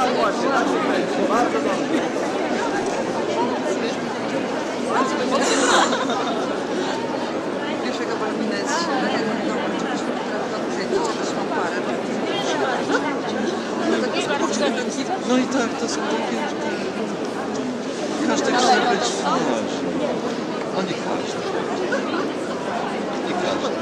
Pierwszego Balmina jest no i tak, to są takie, każdy chce być, no właśnie, no nie każdy, nie każdy,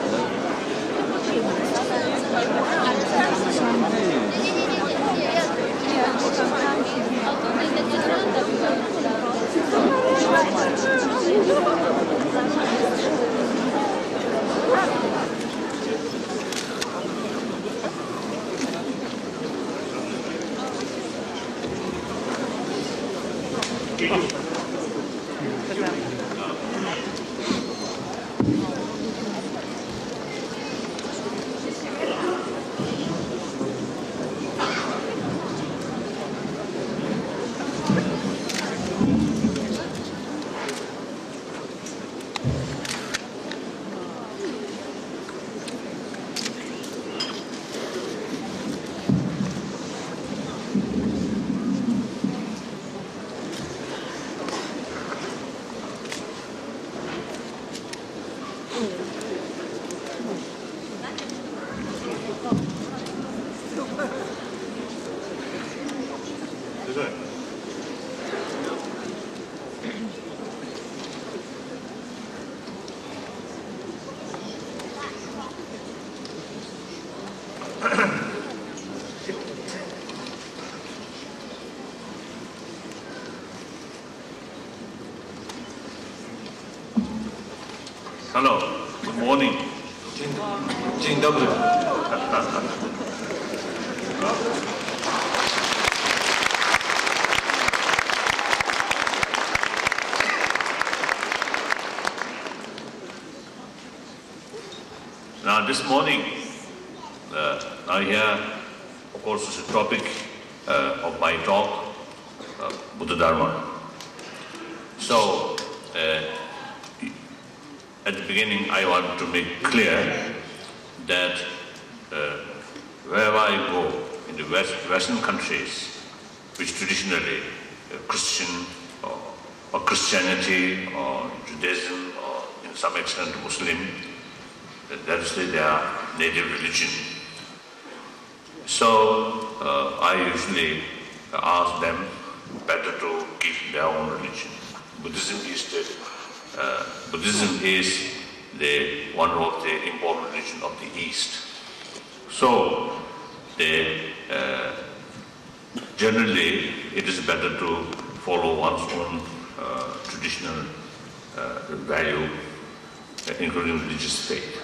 Hello, good morning. Dzień dobry. Now this morning, I hear, of course, is a topic of my talk, Buddha Dharma. So, at the beginning, I want to make clear that wherever I go in the Western countries, which traditionally Christian or Christianity or Judaism or in some extent Muslim, that is their native religion. So I usually ask them better to keep their own religion. Buddhism is one of the important religion of the East. So generally it is better to follow one's own traditional value, including religious faith.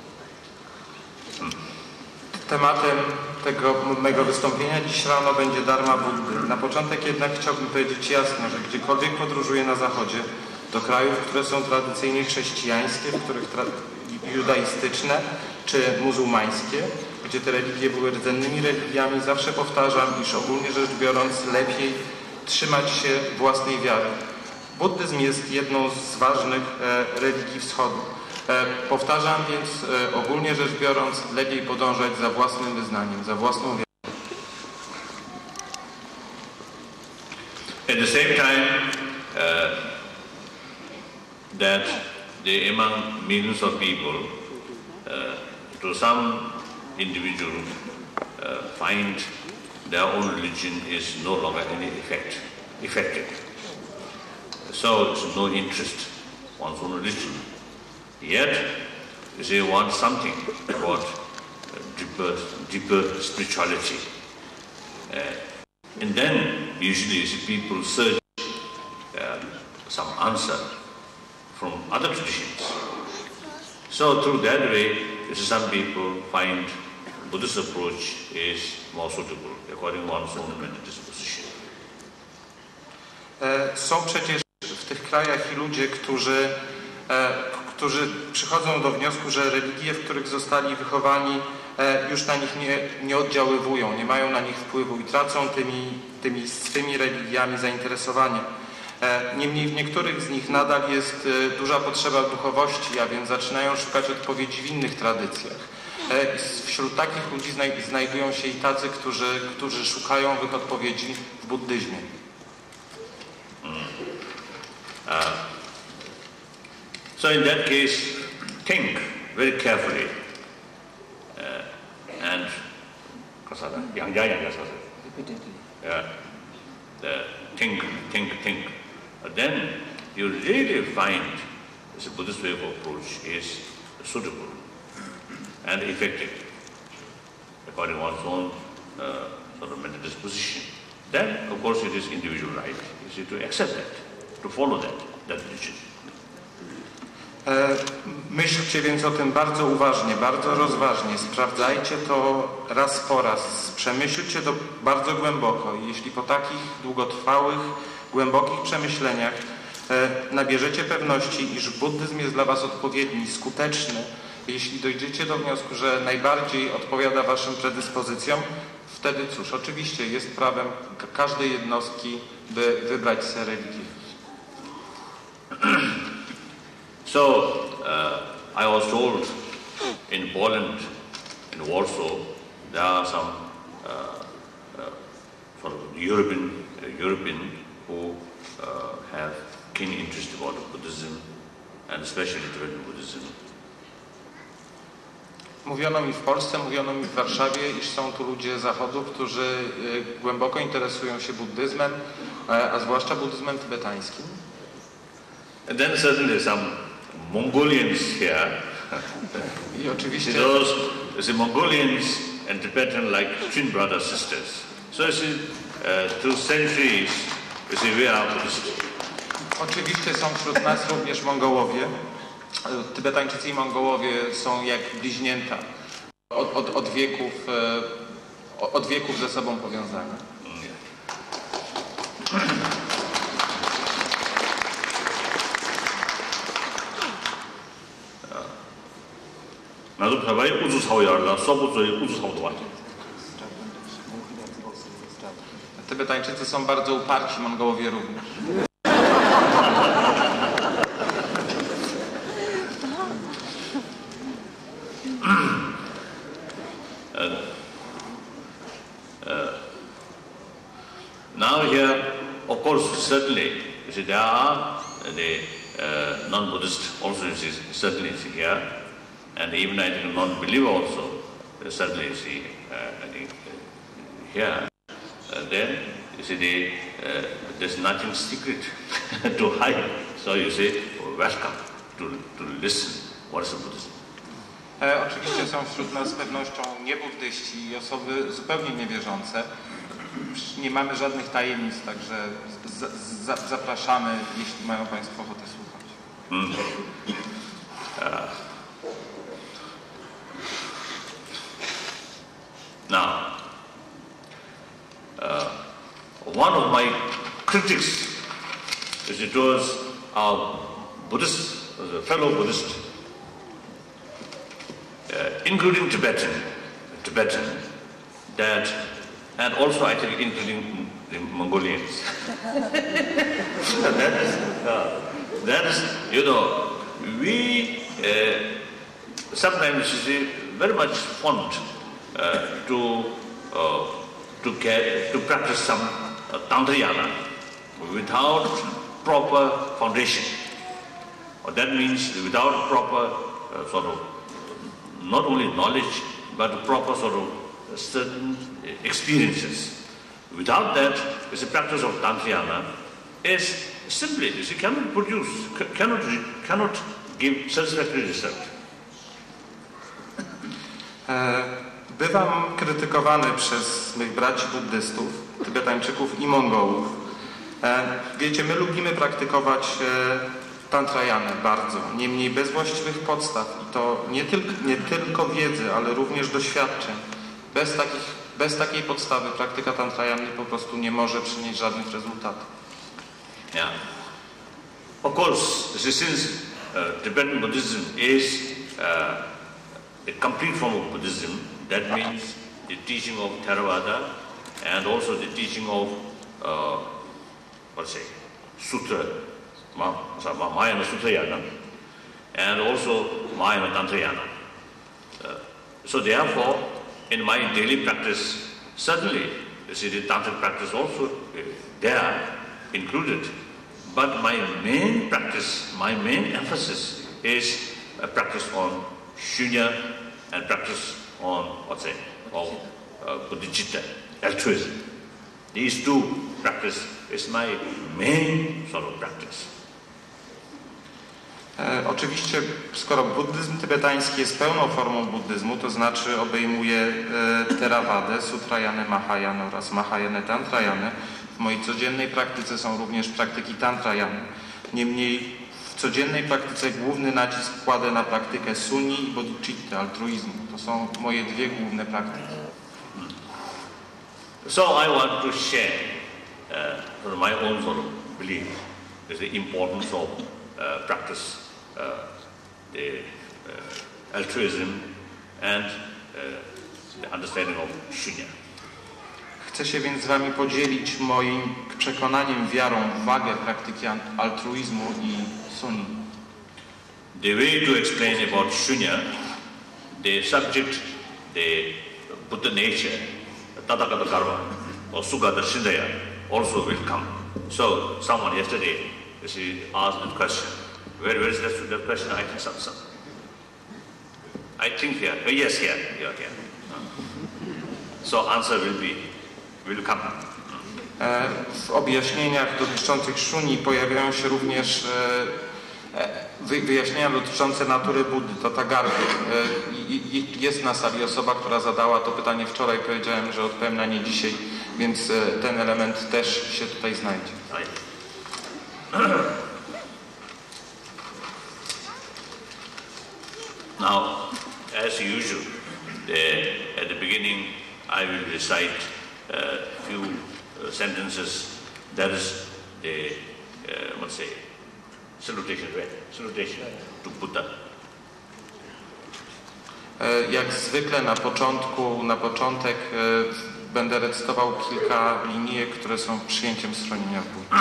Tematem tego mego wystąpienia dziś rano będzie Dharma Buddy. Na początek jednak chciałbym powiedzieć jasno, że gdziekolwiek podróżuję na Zachodzie, do krajów, które są tradycyjnie chrześcijańskie, w których judaistyczne czy muzułmańskie, gdzie te religie były rdzennymi religiami, zawsze powtarzam, iż ogólnie rzecz biorąc lepiej trzymać się własnej wiary. Buddyzm jest jedną z ważnych religii wschodu. Powtarzam więc, ogólnie rzecz biorąc, lepiej podążać za własnym wyznaniem, za własną wiarą. At the same time, that among millions of people, to some individual find their own religion is no longer any effective. So there's no interest in one's own religion. Yet, they want something about deeper spirituality. And then usually people search some answer from other traditions. So through that way, some people find Buddhist approach is more suitable according to one's own mental disposition. Są przecież w tych krajach i ludzie, którzy przychodzą do wniosku, że religie, w których zostali wychowani, już na nich nie oddziaływują, nie mają na nich wpływu i tracą tymi swymi religiami zainteresowanie. Niemniej w niektórych z nich nadal jest duża potrzeba duchowości, a więc zaczynają szukać odpowiedzi w innych tradycjach. Wśród takich ludzi znajdują się i tacy, którzy szukają owych odpowiedzi w buddyzmie. So in that case, think very carefully and think. Then you really find this Buddhist way of approach is suitable and effective according to one's own sort of mental disposition. Then, of course, it is individual right, to accept that, to follow that religion. Myślcie więc o tym bardzo uważnie, bardzo rozważnie. Sprawdzajcie to raz po raz. Przemyślcie to bardzo głęboko. Jeśli po takich długotrwałych, głębokich przemyśleniach nabierzecie pewności, iż buddyzm jest dla was odpowiedni, skuteczny, jeśli dojdziecie do wniosku, że najbardziej odpowiada waszym predyspozycjom, wtedy cóż, oczywiście jest prawem każdej jednostki, by wybrać sobie religię. So, I was told in Poland, in Warsaw, there are some sort of European who have keen interest about Buddhism, and especially Tibetan Buddhism. Mówiono mi w Polsce, mówiono mi w Warszawie, iż są tu ludzie z Zachodu, którzy głęboko interesują się buddyzmem, a zwłaszcza buddyzmem tybetańskim. And then certainly some Mongolians here. I oczywiście the Mongolians and Tibetan like twin brothers, sisters. So you see, through centuries, you see, we are Buddhists. Oczywiście są wśród nas również Mongołowie. Tybetańczycy i Mongołowie są jak bliźnięta. Od wieków ze sobą powiązane. 나도 배바이 우주 사회알라 서부조의 우주 사고도 Tybetańczycy są bardzo uparci, Mongołowie również. Now here, of course, certainly, you see, there are the non-Buddhist also, you see, certainly is here, and even I think non-believer also, certainly you see, I think here. Then you see, there's nothing secret to hide. So you say, welcome to listen what is Buddhism. Oczywiście są wśród nas z pewnością niebuddyści i osoby zupełnie niewierzące. Nie mamy żadnych tajemnic, także zapraszamy, jeśli mają Państwo ochotę słuchać. Now, one of my critics is towards our Buddhist, fellow Buddhist, including Tibetan, that, and also I think including the Mongolians. that is, you know, we sometimes you see very much fond to practice some Tantrayana without proper foundation. That means without proper sort of not only knowledge but proper sort of certain experiences. Without that, the practice of Tantrayana is simply, you see, cannot produce, cannot give satisfactory result. Bywam krytykowany przez mych braci buddystów, Tybetańczyków i Mongołów. Wiecie, my lubimy praktykować Tantrayanę bardzo, niemniej bez właściwych podstaw i to nie tylko wiedzy, ale również doświadczeń. Bez takiej podstawy praktyka Tantrayany po prostu nie może przynieść żadnych rezultatów. Yeah. Of course, since Tibetan Buddhism is a complete form of Buddhism, that means the teaching of Theravada and also the teaching of, Sutra, Mahayana Sutrayana, and also Mahayana Tantrayana. So therefore, in my daily practice, certainly, you see the tantric practice also there included. But my main practice, my main emphasis is a practice on shunya and practice on, bodhicitta, altruism. These two practice is my main sort of practice. Oczywiście, skoro buddyzm tybetański jest pełną formą buddyzmu, to znaczy obejmuje Theravadę, Sutrajanę, Mahajanę oraz Mahajanę Tantrajanę. W mojej codziennej praktyce są również praktyki Tantrajany. Niemniej w codziennej praktyce główny nacisk kładę na praktykę Suni i Bodhicitta, altruizmu. To są moje dwie główne praktyki. So I want to share from my own sort of belief is the importance of practice the altruism and the understanding of shunya. Chcę się więc z wami podzielić moim przekonaniem, wiarą w wagę praktyki altruizmu i suni. The way to explain about shunya, the subject, the Buddha nature, Tathagata Karma or Sugata Siddhaya also will come. So someone yesterday asked the question, where is that question? I think some. I think here. Oh, yes, here. Here. So answer will come. W objaśnieniach dotyczących szuni pojawiają się również wyjaśnienia dotyczące natury Buddy, Tathagarty. Jest na sali osoba, która zadała to pytanie wczoraj. Powiedziałem, że odpowiem na nie dzisiaj, więc ten element też się tutaj znajdzie. Now, as usual, at the beginning, I will recite a few sentences. That is the, salutation, right? Salutation to Buddha. Jak zwykle na początek będę recytował kilka linijek, które są przyjęciem schronienia w Buddy.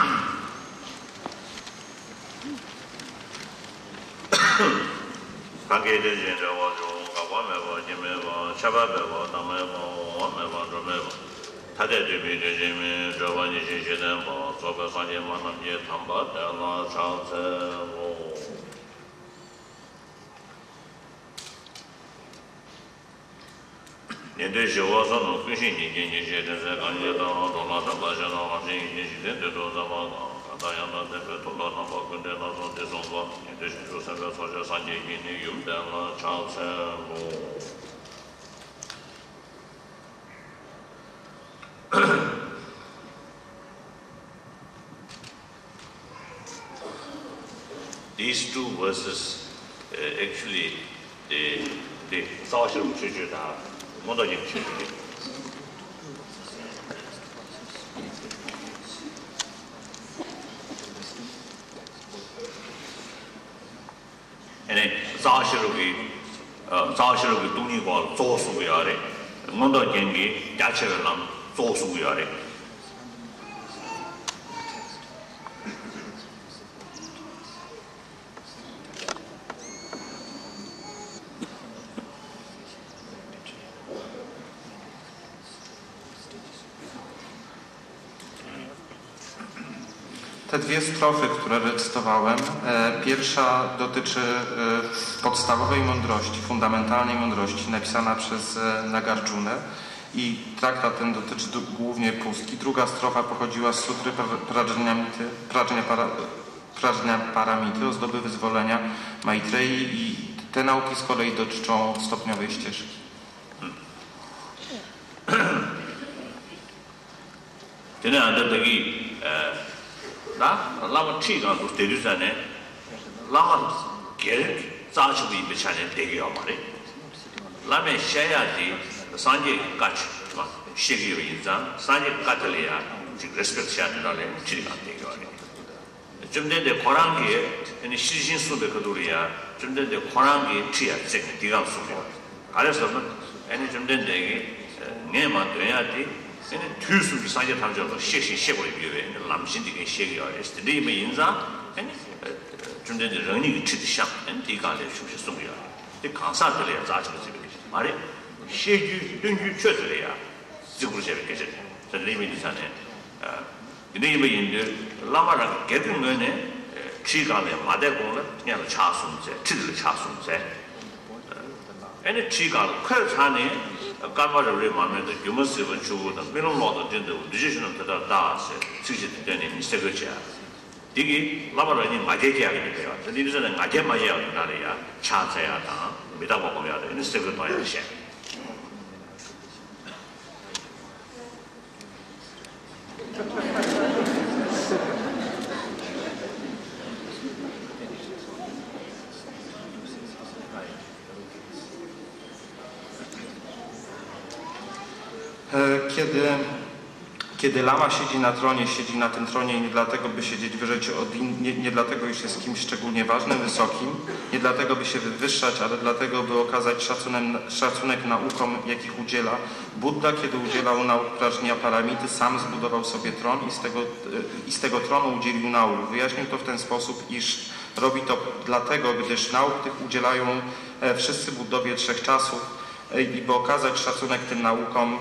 These two verses actually the Sāśram Chūchūtā, Mondājīm Chūchūtā. Sāśram Tūnī Gāl Tsōsū Guyāre, Mondājīm Gī Yāchavēlam Tsōsū Guyāre. Te dwie strofy, które recytowałem, pierwsza dotyczy podstawowej mądrości, fundamentalnej mądrości, napisana przez Nagarjunę i traktat ten dotyczy głównie pustki. Druga strofa pochodziła z sutry Prajnaparamity, ozdoby wyzwolenia Maitrei i te nauki z kolei dotyczą stopniowej ścieżki. Lama Chigan to Terusane, Lama Gerrit, Sachubi Bichane, Tegiomari, Lama Shayati, Sanjay Kach, Shigi Rizan, Sanjay Katalia, respect Shatanale, Chigan Tegiori. Jumde de Korangi, and the Shijin Subekaduria, Jumde de Korangi, Chia, Digan Sumo. Alasan, and Jumde de Neman Dayati. And two suits I have to shake Shebri, and the Lamshindig and Shaggy is the name Inza, and Jumde the running to the shop and Tigan Sumia. The Kansatali as Archbishop. 시주 dunju 쳐들이야. 지구르셔 계셔. 저님이 있잖아요. 이네이베인데 라마라 개등면에 지간에 마대고는 그냥 차순제, 지들 차순제. 애네 지간 커차네 까마르리 마면도 유머스는 주고는 밀로도 된다. 디지션은 다다다세. 지지도 되는 세거지야. 이게 라마라니 마제지하게 돼요. 저들은 마제 마제야 나리야. 차세야다. 미다고 보면 돼. 세거 넣어야 돼. Kiedy lama siedzi na tym tronie nie dlatego, by siedzieć wyżej od innych, nie dlatego, iż jest kimś szczególnie ważnym, wysokim, nie dlatego, by się wywyższać, ale dlatego, by okazać szacunek naukom, jakich udziela. Buddha, kiedy udzielał nauk prażnia Paramity, sam zbudował sobie tron i z tego tronu udzielił nauk. Wyjaśnił to w ten sposób, iż robi to dlatego, gdyż nauk tych udzielają wszyscy Buddowie trzech czasów, i by okazać szacunek tym naukom,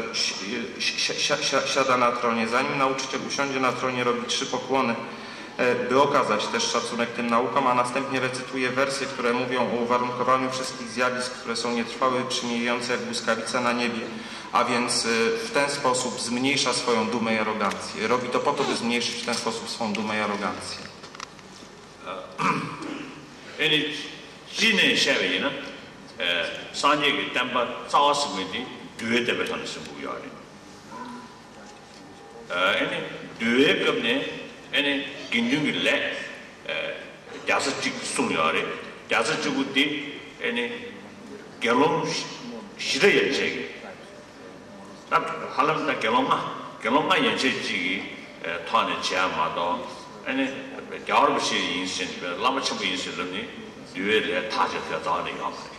siada na tronie. Zanim nauczyciel usiądzie na tronie, robi 3 pokłony, by okazać też szacunek tym naukom, a następnie recytuje wersy, które mówią o uwarunkowaniu wszystkich zjawisk, które są nietrwałe, przemijające jak błyskawica na niebie, a więc w ten sposób zmniejsza swoją dumę i arogancję. Robi to po to, by zmniejszyć w ten sposób swoją dumę i arogancję. 산역이 담바 싸웠으면이 뒤에 대비 하는 거야. 아니 뒤에 겁네. 아니 긴중이 래. 다섯 직 송여래. 다섯 직우디 아니 결혼 시대에 제기. 나 할람다 결혼만 연체지 타는 제마도 아니 겨울부시 인신 라마치부 인신들이 뒤에 타져서 자는 거.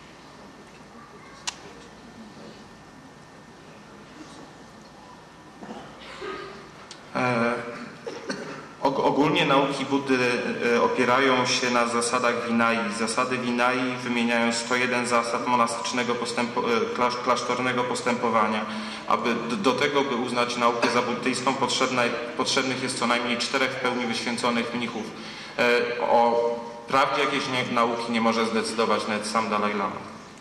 Ogólnie nauki Buddy opierają się na zasadach Vinai. Zasady Vinai wymieniają 101 zasad monastycznego klasztornego postępowania. Aby do tego, by uznać naukę za buddyjską, potrzebnych jest co najmniej 4 w pełni wyświęconych mnichów. O prawdzie jakiejś nauki nie może zdecydować nawet sam Dalaj Lama.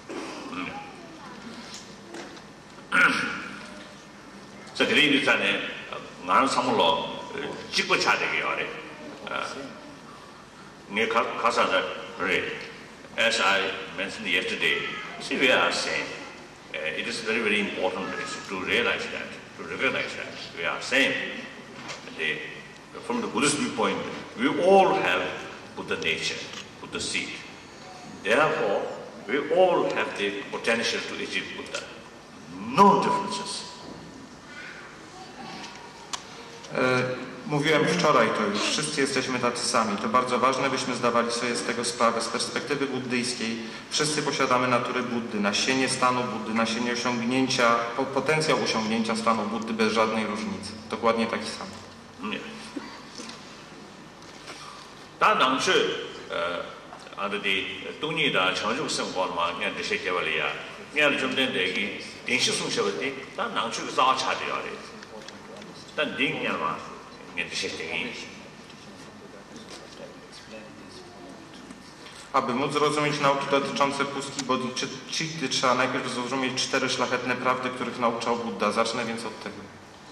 나는 사물로 찍고 차야 되게 하래. 내가 가사는 그래. As I mentioned yesterday, see we are saying it is very very important to realize that, to recognize that we are same. From the Buddhist viewpoint, we all have Buddha nature, Buddha seed. Therefore, we all have the potential to achieve Buddha. No differences. Mówiłem wczoraj to już, wszyscy jesteśmy tacy sami. To bardzo ważne, byśmy zdawali sobie z tego sprawę. Z perspektywy buddyjskiej wszyscy posiadamy natury Buddy, nasienie stanu Buddy, nasienie osiągnięcia, potencjał osiągnięcia stanu Buddy bez żadnej różnicy. Dokładnie taki sam. Nie. Ta nangszy, 아들이 동의다 전juk 생활만 그냥 되게 개발이야. 그냥 좀 된 얘기電子 송셔버디 다 nangszy 사 차대야 돼. 단 딩냐마 그냥 되게 Aby móc zrozumieć nauki dotyczące pustki bodhicitty, trzeba najpierw zrozumieć 4 szlachetne prawdy, których nauczał Buddha. Zacznę więc od tego.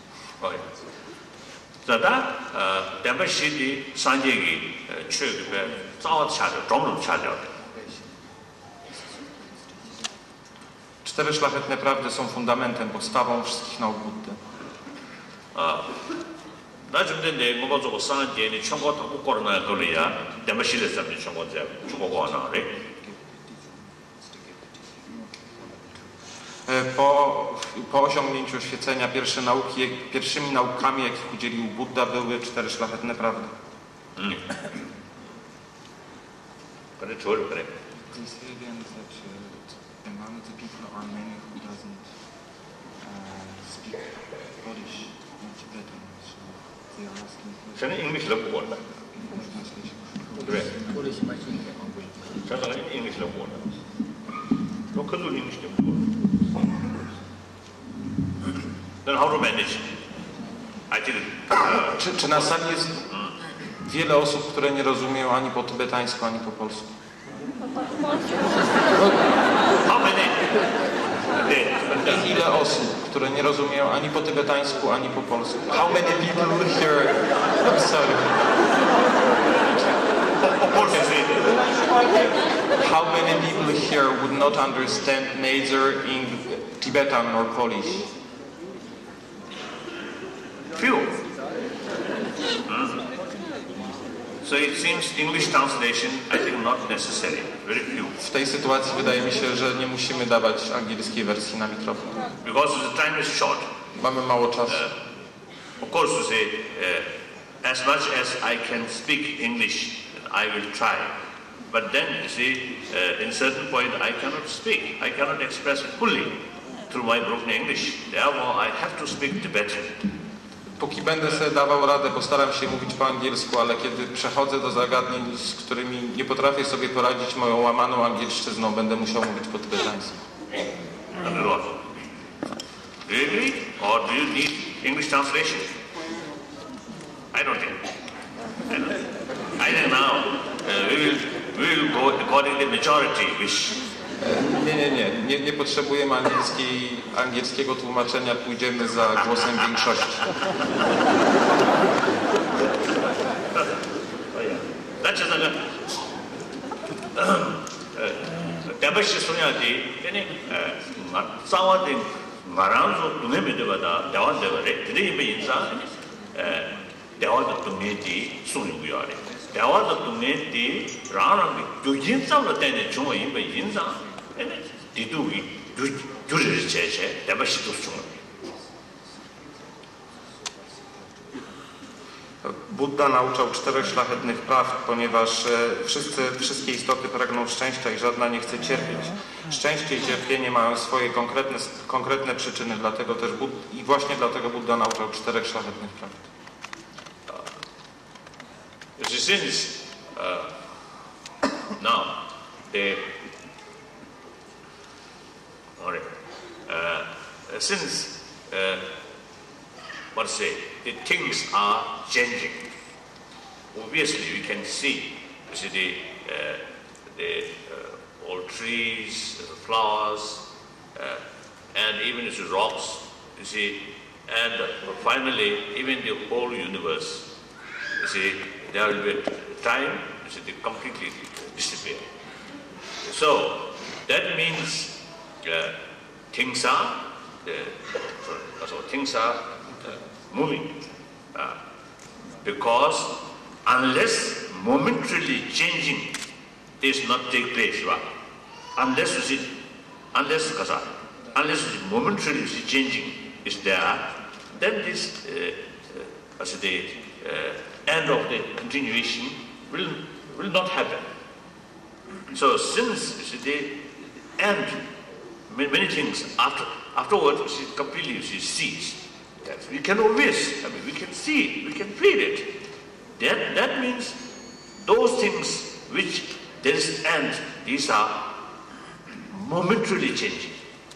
자다 담바시디 산제기 최근에 싸워 차려 좀 차려 4 szlachetne prawdy są fundamentem, podstawą wszystkich nauk Buddy. 나중에 내 뭐가 저거 산제니 청고 타고 거르나 걸이야 담바시를 잡는 청고자 주고고 하나래 Po osiągnięciu oświecenia pierwszymi naukami, jakich udzielił Buddha, były 4 szlachetne prawdy. 그래 좋을 그래. 저는 잉글리시로 보고 온다. 그래. 저는 잉글리시로 보고 온다. 너 큰돈 잉글리시로 보고 온다. then how to manage? I think. Czy na sali jest wiele osób, które nie rozumieją ani po tybetańsku, ani po polsku? How many? Ile osób, które nie rozumieją ani po tybetańsku, ani po polsku? How many people here? I'm sorry. How many people here would not understand neither in Tibetan nor Polish? Few. So it seems English translation, I think, not necessary. Very few. W tej sytuacji wydaje mi się, że nie musimy dawać angielskiej wersji na mikrofon. Because the time is short. Mamy mało czasu. Of course, to say, as much as I can speak English, I will try. But then, you see, in certain point, I cannot speak. I cannot express fully through my broken English. Therefore, I have to speak Tibetan. Póki będę sobie dawał radę, postaram się mówić po angielsku, ale kiedy przechodzę do zagadnień, z którymi nie potrafię sobie poradzić moją łamaną angielszczyzną, będę musiał mówić po tybetańsku. Do you agree? Or do you need English translation? I don't think. I think now we will go according to the majority wish. Nie potrzebujemy angielskiego tłumaczenia, pójdziemy za głosem większości. 대바시 소녀지 얘네 싸워든 말아서 눈에 믿어봐다 대화되거래 드리면 인사 대화도 동네지 소녀고요. 대화도 동네지 라는 교진상으로 되는 중앙 인사 디두기 주르르 제제 대바시도 중앙. Buddha nauczał 4 szlachetnych praw, ponieważ wszystkie istoty pragną szczęścia i żadna nie chce cierpieć. Szczęście i cierpienie mają swoje konkretne przyczyny, dlatego też i właśnie dlatego Buddha nauczał 4 szlachetnych praw. Since now the things are changing. Obviously, we can see the old trees, the flowers, and even the rocks. You see, and finally, even the whole universe. You see, there will be a time. You see, they completely disappear. So that means things are moving, because unless momentarily changing does not take place, right? Unless momentarily changing is there, then this the end of the continuation will not happen. So since the end, many things afterwards completely cease. We can always, we can see it, we can feel it. That means those things which there is end, these are momentarily changing.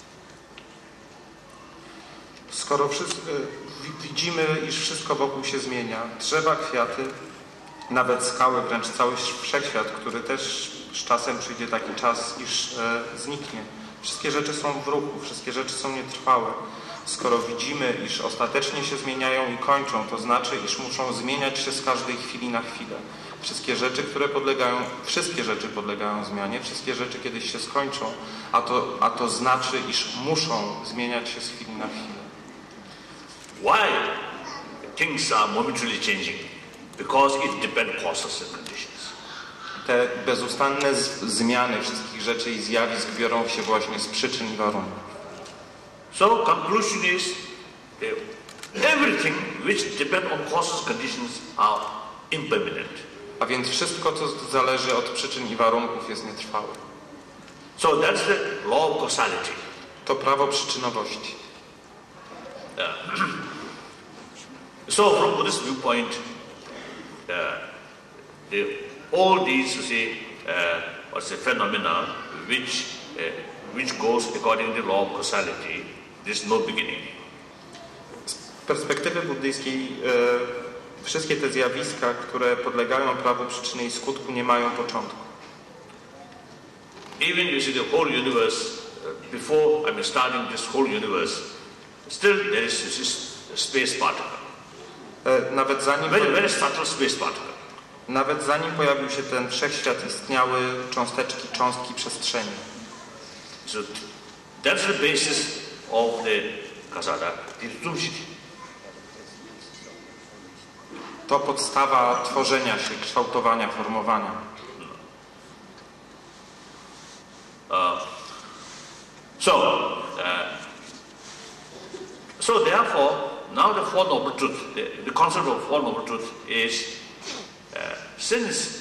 Skoro widzimy, iż wszystko wokół się zmienia, drzewa, kwiaty, nawet skały, wręcz cały wszechświat, który też z czasem przyjdzie taki czas, iż zniknie. Wszystkie rzeczy są w ruchu, wszystkie rzeczy są nietrwałe. Skoro widzimy, iż ostatecznie się zmieniają i kończą, to znaczy, iż muszą zmieniać się z każdej chwili na chwilę. Wszystkie rzeczy podlegają zmianie, wszystkie rzeczy kiedyś się skończą, a to znaczy, iż muszą zmieniać się z chwili na chwilę. Why things are momentarily changing? Because it depends on causes and conditions. Te bezustanne zmiany wszystkich rzeczy i zjawisk biorą się właśnie z przyczyn i warunków. So conclusion is everything which depends on causes and conditions are impermanent. A więc wszystko, co zależy od przyczyn i warunków, jest nietrwałe. So that's the law of causality. To prawo przyczynowości. So from Buddhist viewpoint, all these phenomena which goes according to the law of causality, there is no beginning. perspektywy buddyjskiej wszystkie te zjawiska, które podlegają prawu przyczyny i skutku, nie mają początku. Even you see the whole universe, before starting this whole universe, still there is this space particle. Nawet zanim, very subtle space particle. Nawet zanim pojawił się ten wszechświat, istniały cząstki przestrzeni. So that's the basis of the kasada, the Tumshiti. To podstawa tworzenia się, kształtowania, formowania. So therefore, now the Four Noble Truths, the concept of Four Noble Truths is, since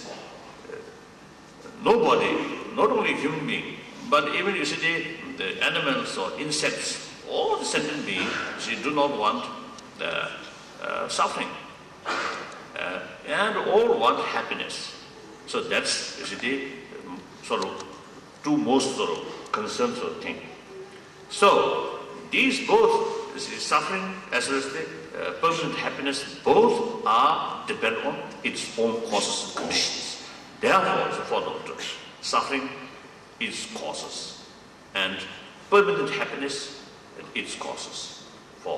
nobody, not only human being, but even you see the animals or insects, all the sentient beings, do not want suffering, and all want happiness. So that's you see the sort of two most sort of concerns sort of thing. So these both, suffering as well as the permanent happiness, both are dependent on its own causes and conditions. Therefore, it's a Four Noble Truths. Suffering is causes, and permanent happiness its causes. For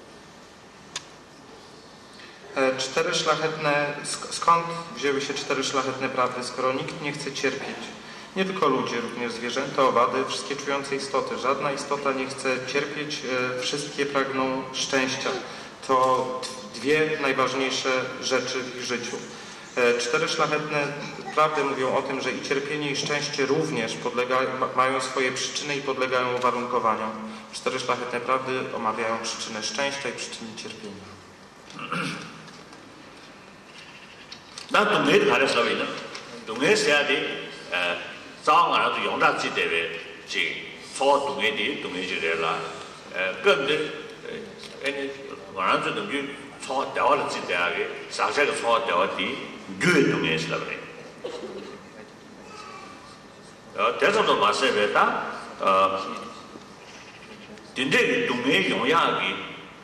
cztery szlachetne, skąd wzięły się cztery szlachetne prawdy, skoro nikt nie chce cierpieć? Nie tylko ludzie, również zwierzęta, owady, wszystkie czujące istoty. Żadna istota nie chce cierpieć, wszystkie pragną szczęścia. To dwie najważniejsze rzeczy w ich życiu. Cztery szlachetne prawdy mówią o tym, że i cierpienie, i szczęście również mają swoje przyczyny i podlegają uwarunkowaniom. Cztery szlachetne prawdy omawiają przyczynę szczęścia i przyczynę cierpienia. 나 동네에 가려서 있는 동네에 써야 돼. 싸움 안 해도 용답지 대회 지 소 동네디 동네지래라. 그런데 아니 완전 동네 소 대화를 지대하게 사실은 소 대화디 그 동네에서 그래. 대선도 마세베다 딘데 동네 용야기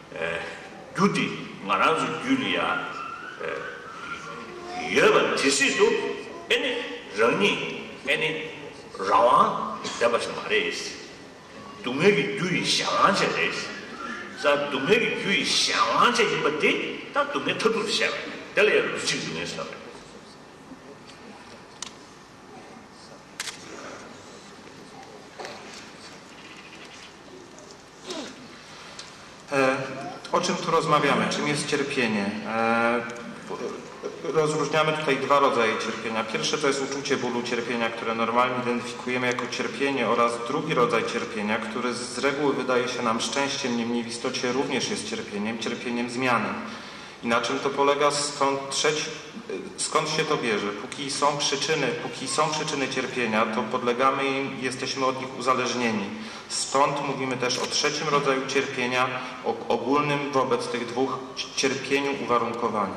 주디 말아서 줄이야. 여러분 지시도 아니 런니 아니 라와 대바스 말이스 동네기 주의 상한제레스 자 동네기 주의 상한제 이번에 다 동네 터도 시작 달려요 루치중에서 O czym tu rozmawiamy? Czym jest cierpienie? Rozróżniamy tutaj dwa rodzaje cierpienia. Pierwsze to jest uczucie bólu, cierpienia, które normalnie identyfikujemy jako cierpienie, oraz drugi rodzaj cierpienia, który z reguły wydaje się nam szczęściem, niemniej w istocie również jest cierpieniem zmiany. I na czym to polega? Skąd się to bierze? Póki są przyczyny cierpienia, to podlegamy im i jesteśmy od nich uzależnieni. Stąd mówimy też o trzecim rodzaju cierpienia, o ogólnym wobec tych dwóch cierpieniu uwarunkowaniu.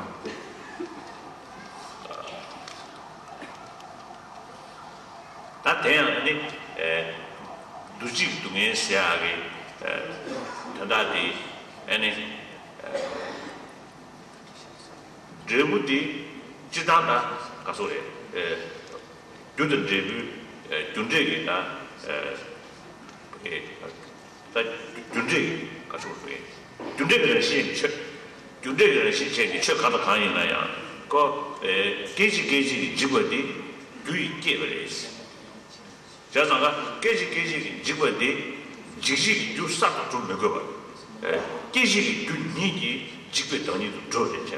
다 대안에 두직 중에 시작이 단다디 아니 드무디 지단다 가소래 두든 데부 준제기다 다 준제기 가소래 준제기는 신체 가다 가니나야 그 계지 지고디 두이 깨버리스 자상가 깨지 지고디 지지 주사도 좀 먹어봐 깨지 두니기 지고 더니도 줘야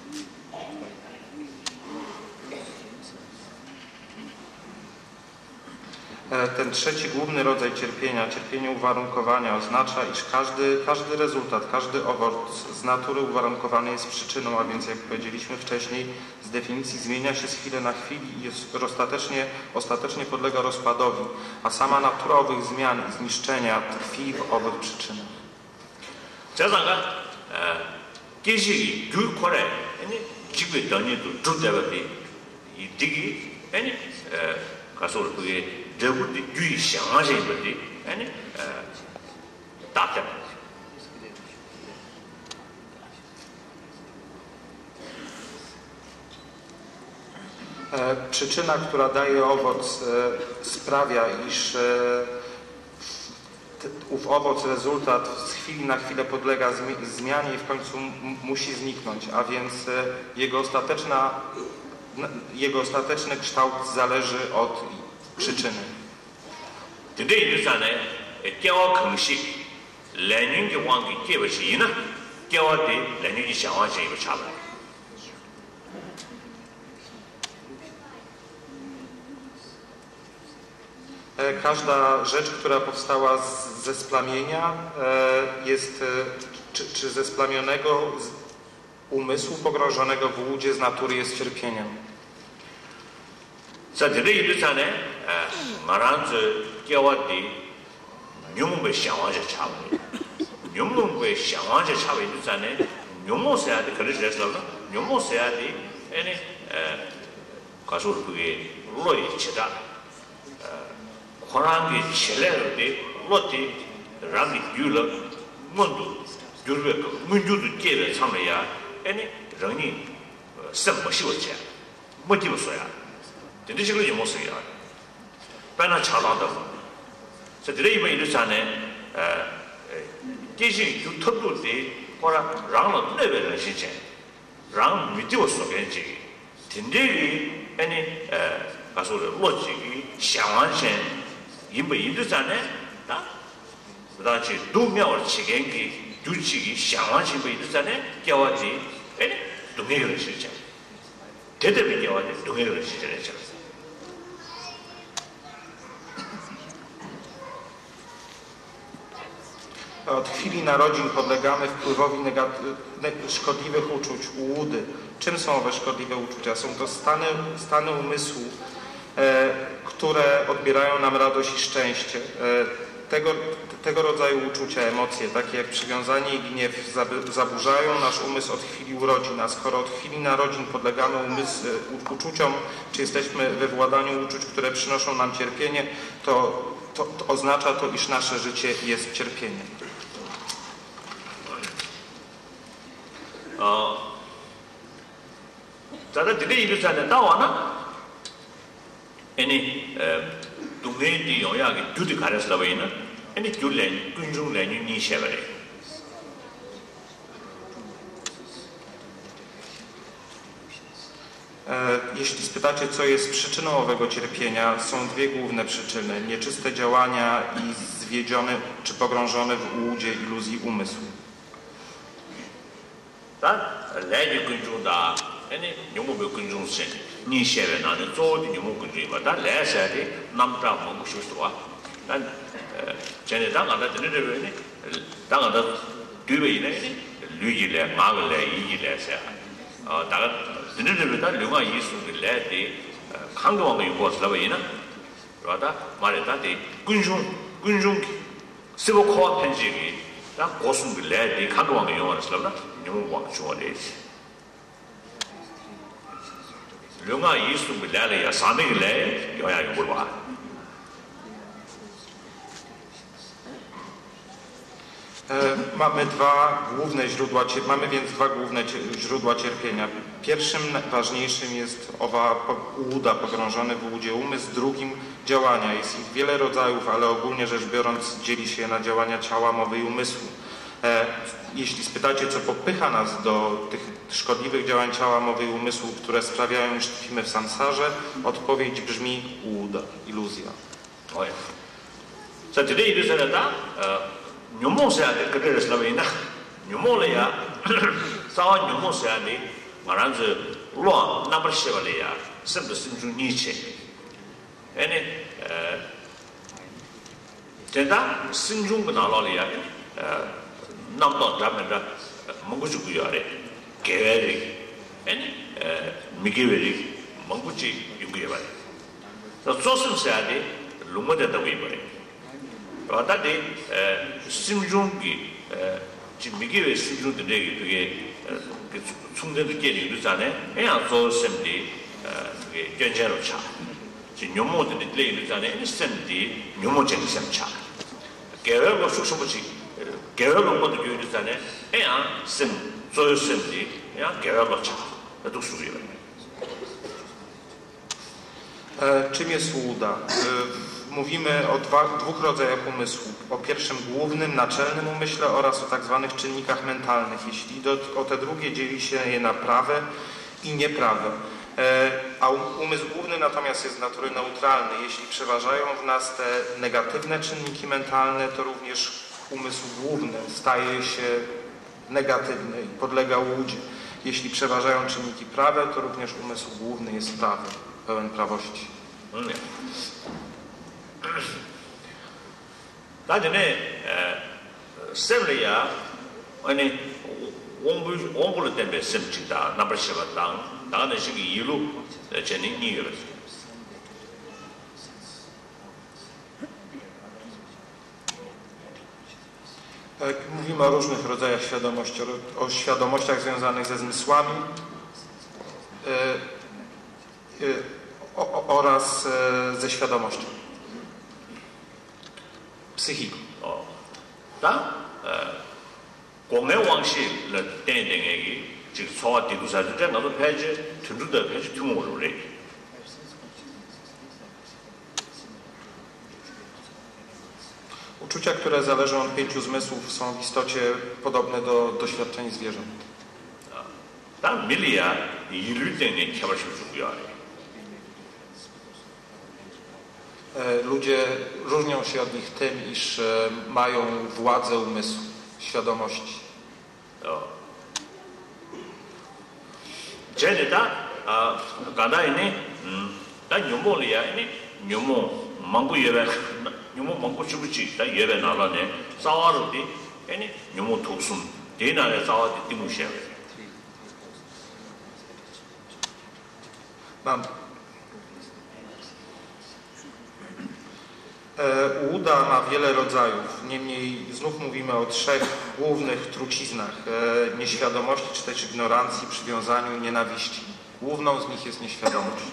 Ten trzeci główny rodzaj cierpienia, cierpienie uwarunkowania, oznacza, iż każdy rezultat, każdy owoc z natury uwarunkowany jest przyczyną, a więc jak powiedzieliśmy wcześniej, z definicji zmienia się z chwili na chwilę i jest ostatecznie podlega rozpadowi, a sama natura owych zmian i zniszczenia tkwi w owych przyczynach. 자상가 계시기 둘 코레 아니 지금 더니도 주대버디 이 디기 아니 가서 그게 저분이 주의 상하신 분이 아니 답답 Przyczyna, która daje owoc, sprawia, iż ów owoc, rezultat z chwili na chwilę podlega zmianie i w końcu musi zniknąć, a więc jego ostateczny kształt zależy od przyczyny. Każda rzecz, która powstała ze splamienia, jest, czy ze splamionego umysłu pogrążonego w łudzie z natury jest cierpieniem. 호랑이 첼레르데 로티 라미 듀러 문도 듀르베 문주도 깨를 참여야 아니 런이 썸버시오체 뭐디고서야 되지를 못 써야 반나 차다다 저들이 이번 이르잖아요 대신 유튜브도 거라 랑로 레벨을 시체 랑 미디오서 괜지 딘데리 아니 가서 로직이 샤완신 인부 인도잖아요. 다. 그다지 두명을 치겐기 두치기 샤완신 부 인도잖아요. 겨와지. 동해를 시작. 대대비 겨와지 동해를 시작했죠. Od chwili narodzin podlegamy wpływowi szkodliwych uczuć, ułudy. Czym są owe szkodliwe uczucia? Są to stany umysłu, które odbierają nam radość i szczęście. Tego rodzaju uczucia, emocje, takie jak przywiązanie i gniew, zaburzają nasz umysł od chwili urodzin, a skoro od chwili narodzin podlegamy uczuciom, czy jesteśmy we władaniu uczuć, które przynoszą nam cierpienie, to oznacza to, iż nasze życie jest cierpieniem. 아니 동네디 영향이 두디 가려서 보이나 아니 줄래 군중래니 니셔버래 Jeśli spytacie, co jest przyczyną owego cierpienia, są dwie główne przyczyny. Nieczyste działania i zwiedziony czy pogrążony w łudzie iluzji umysł. Tak? Leży 군중다 아니 용모배 군중신 니셰베 나는 조디 용모 군중이마 다 레세디 남자 먹고 싶어와 난 전에 당가다 드르르니 당가다 뒤베이네 류지래 마글래 이지래세 다가 드르르다 류가 이수길래디 강도왕의 요구스라베이나 그러다 말했다디 군중 스보코와 편지기 다 고순길래디 강도왕의 요구스라베나 용왕 좋아되지 류가 이수길래야 사미길래 요야기 볼봐 Mamy więc dwa główne źródła cierpienia. Pierwszym, ważniejszym jest owa łuda, pogrążony w łudzie umysł. Drugim działania. Jest ich wiele rodzajów, ale ogólnie rzecz biorąc dzieli się na działania ciała, mowy i umysłu. Jeśli spytacie, co popycha nas do tych szkodliwych działań ciała, mowy i umysłu, które sprawiają, iż tkwimy w samsarze, odpowiedź brzmi łuda, iluzja. 뉴모스야데 그래서 라베나 뉴모래야 사와 뉴모스야데 말한즈 로 나버시발이야 심도 심중 니체 에네 된다 심중 나라리야 남도 잡는다 먹고주고야래 개외리 에네 미게외리 먹고지 유게바래 또 소스야데 루모데다 위바래 어다데 심중기 지금 미기의 심중도 내기 그게 그 충전도 깨는 거잖아요. 그냥 소심디 그게 견제로 차. 지금 묘모도 내기 거잖아요. 심디 묘모쟁이 심차. 개월고 숙소부지 개월고 것도 교육이잖아요. 그냥 심 소심디 그냥 개월고 차. 또 수고요. Czym jest łuda? Mówimy o dwóch rodzajach umysłu. O pierwszym głównym, naczelnym umyśle oraz o tak zwanych czynnikach mentalnych. Jeśli o te drugie dzieli się je na prawe i nieprawe. A umysł główny natomiast jest z natury neutralny. Jeśli przeważają w nas te negatywne czynniki mentalne, to również umysł główny staje się negatywny i podlega łudzie. Jeśli przeważają czynniki prawe, to również umysł główny jest prawy, pełen prawości. 다전에 셀리아 아니 원불 때문에 셈치다 나버시바 땅 나가는 시기 이루 제니 이유 Mówimy o różnych rodzajach świadomości, o świadomościach związanych ze zmysłami oraz ze świadomością psychiką. 다 공매왕시 땡땡에게 지금 소화 디두사들 나도 페이지 튼두다 페이지 투모로래 Uczucia, które zależą od 5 zmysłów, są w istocie podobne do doświadczeń zwierząt. 다 밀리아 이루 때문에 개발시 주고요. Ludzie różnią się od nich tym, iż mają władzę umysłu, świadomości. 쟤네다 가다이니 다 녀모리아니 녀모 망고 예배 녀모 망고 치부치 다 예배 나라네 싸와르디 아니 녀모 독숨 대나에 싸와디 띠무시야. Łuda ma wiele rodzajów, niemniej znów mówimy o 3 głównych truciznach nieświadomości, czy też ignorancji, przywiązaniu i nienawiści. Główną z nich jest nieświadomość.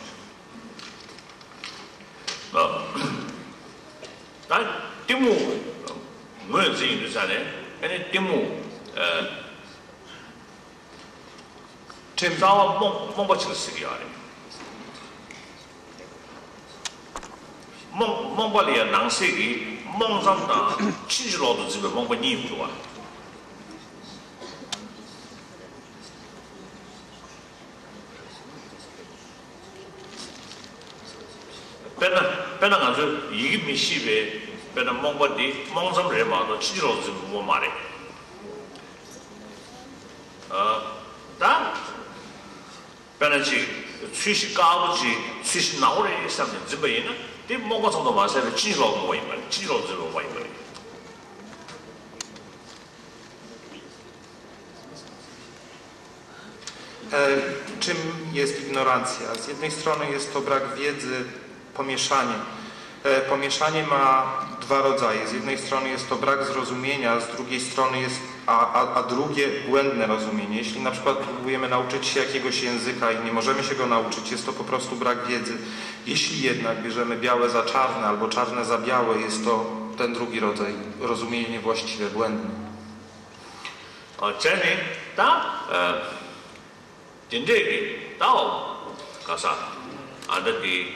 난 띠무 뭐지 인도산에 아니 띠무 Czym 싸와 몽바치를 쓰기 하래. 몽발이야 낭색이 몽상다 치즈로도 집에 몽바 니우도 와. 배나 가서 이게 미시베 배나 몽바디 몽sam을 해마도 치즈로도 집에 뭐 말해. 다 배나지 수시 까부지 수시 나오래 있으면 집에는 이 뭔가서도 마세를 치즈로 모임 말 치즈로 집에 모임 말. Czym jest ignorancja? Z jednej strony jest to brak wiedzy, pomieszanie. Pomieszanie ma 2 rodzaje. Z jednej strony jest to brak zrozumienia, z drugiej strony jest, a drugie błędne rozumienie. Jeśli na przykład próbujemy nauczyć się jakiegoś języka i nie możemy się go nauczyć, jest to po prostu brak wiedzy. Jeśli jednak bierzemy białe za czarne albo czarne za białe, jest to ten drugi rodzaj, rozumienie niewłaściwe, błędne. 쟤네 다 진짜기 다오 가사 안다디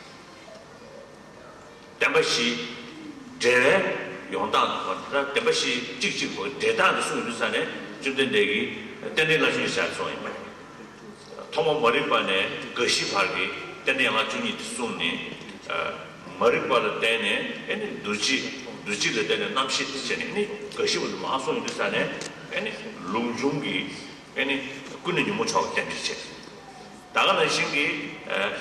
담바시 제 용단 담바시 찍찍고 대단한 수준산에 준된데기 땡땡라시 시작소인 말 통모 머리반에 거시 발기 땡땡아 준이 숨니 머리발 때네 애니 누지를 때는 남시 전에 거시부터 마소인 산에 애니 롱중기 애니 군이 못 차고 땡기지 나가는 신기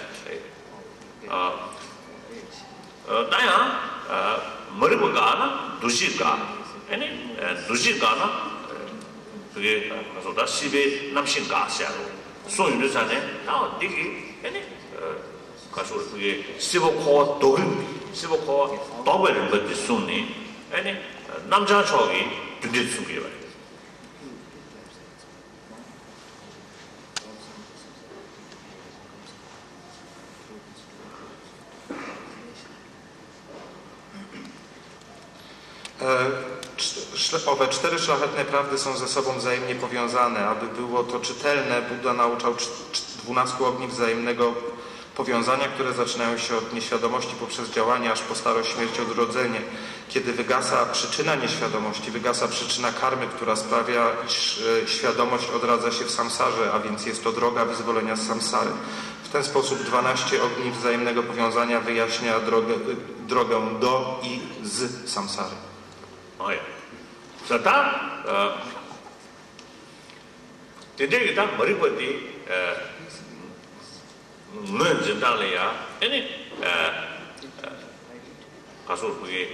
나야 머리가 가나 누지가 애니 누지가나 그게 가서 다 시베 남신 가시야로 소유를 산에 나 되게 애니 가서 그게 시보코 도금 시보코 더블을 받을 수 있는 애니 남자 쪽이 준비 중이에요. Owe 4 szlachetne prawdy są ze sobą wzajemnie powiązane. Aby było to czytelne, Buddha nauczał 12 ogniw wzajemnego Powiązania, które zaczynają się od nieświadomości poprzez działanie, aż po starość, śmierć, odrodzenie. Kiedy wygasa przyczyna nieświadomości, wygasa przyczyna karmy, która sprawia, iż świadomość odradza się w samsarze, a więc jest to droga wyzwolenia z samsary. W ten sposób 12 ogni wzajemnego powiązania wyjaśnia drogę do i z samsary. Oj. Zata, kiedy tam Maripati, mężczyzn dalej, ani kasurkuye,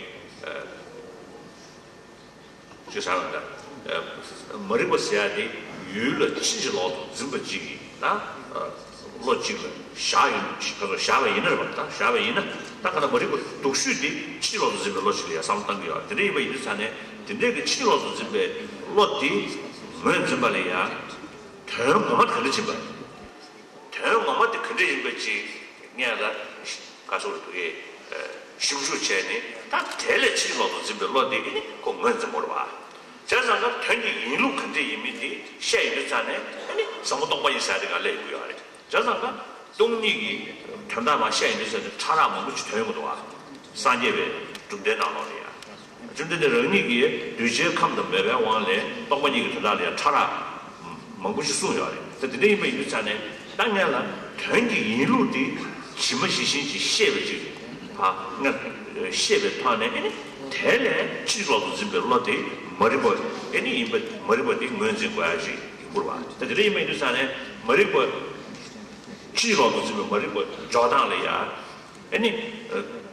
지상다 머리고 세야디 유를 치질로도 즈버지기 나 로직을 샤인 그거 샤베 인을 봤다 샤베 인은 딱하나 머리고 독수디 치질로도 즈베 로직이야 상당히야 드레이버 이르산에 드레이그 치질로도 즈베 로디 뭔즈발이야 대응 뭐만 그러지 봐 대응 뭐만 그러지 버지 내가 가서 그게 심수체니 딱 텔레 치료도 좀 별로데 공부는 좀 모르봐. 자상가 편지 인루 근데 이미지 셰이드 자네 아니 성동바 이사드가 레고요. 자상가 동리기 편다마 셰이드에서 차라만 붙이 되는 것도 와. 산제베 좀 되나노리야. 좀 되는 런이기에 뒤에 감도 매매 왕래 동반이가 들다리야 차라 먹고시 수요래. 근데 이미 이 자네 당연라 편지 인루디 지무시신지 셰베지 아, 시에베 판에 텔레 치료도 좀 별로데 머리버 애니 이 머리버디 뭔지 봐야지 물어봐. 근데 이미 이제는 머리버 치료도 좀 머리버 저당이야. 애니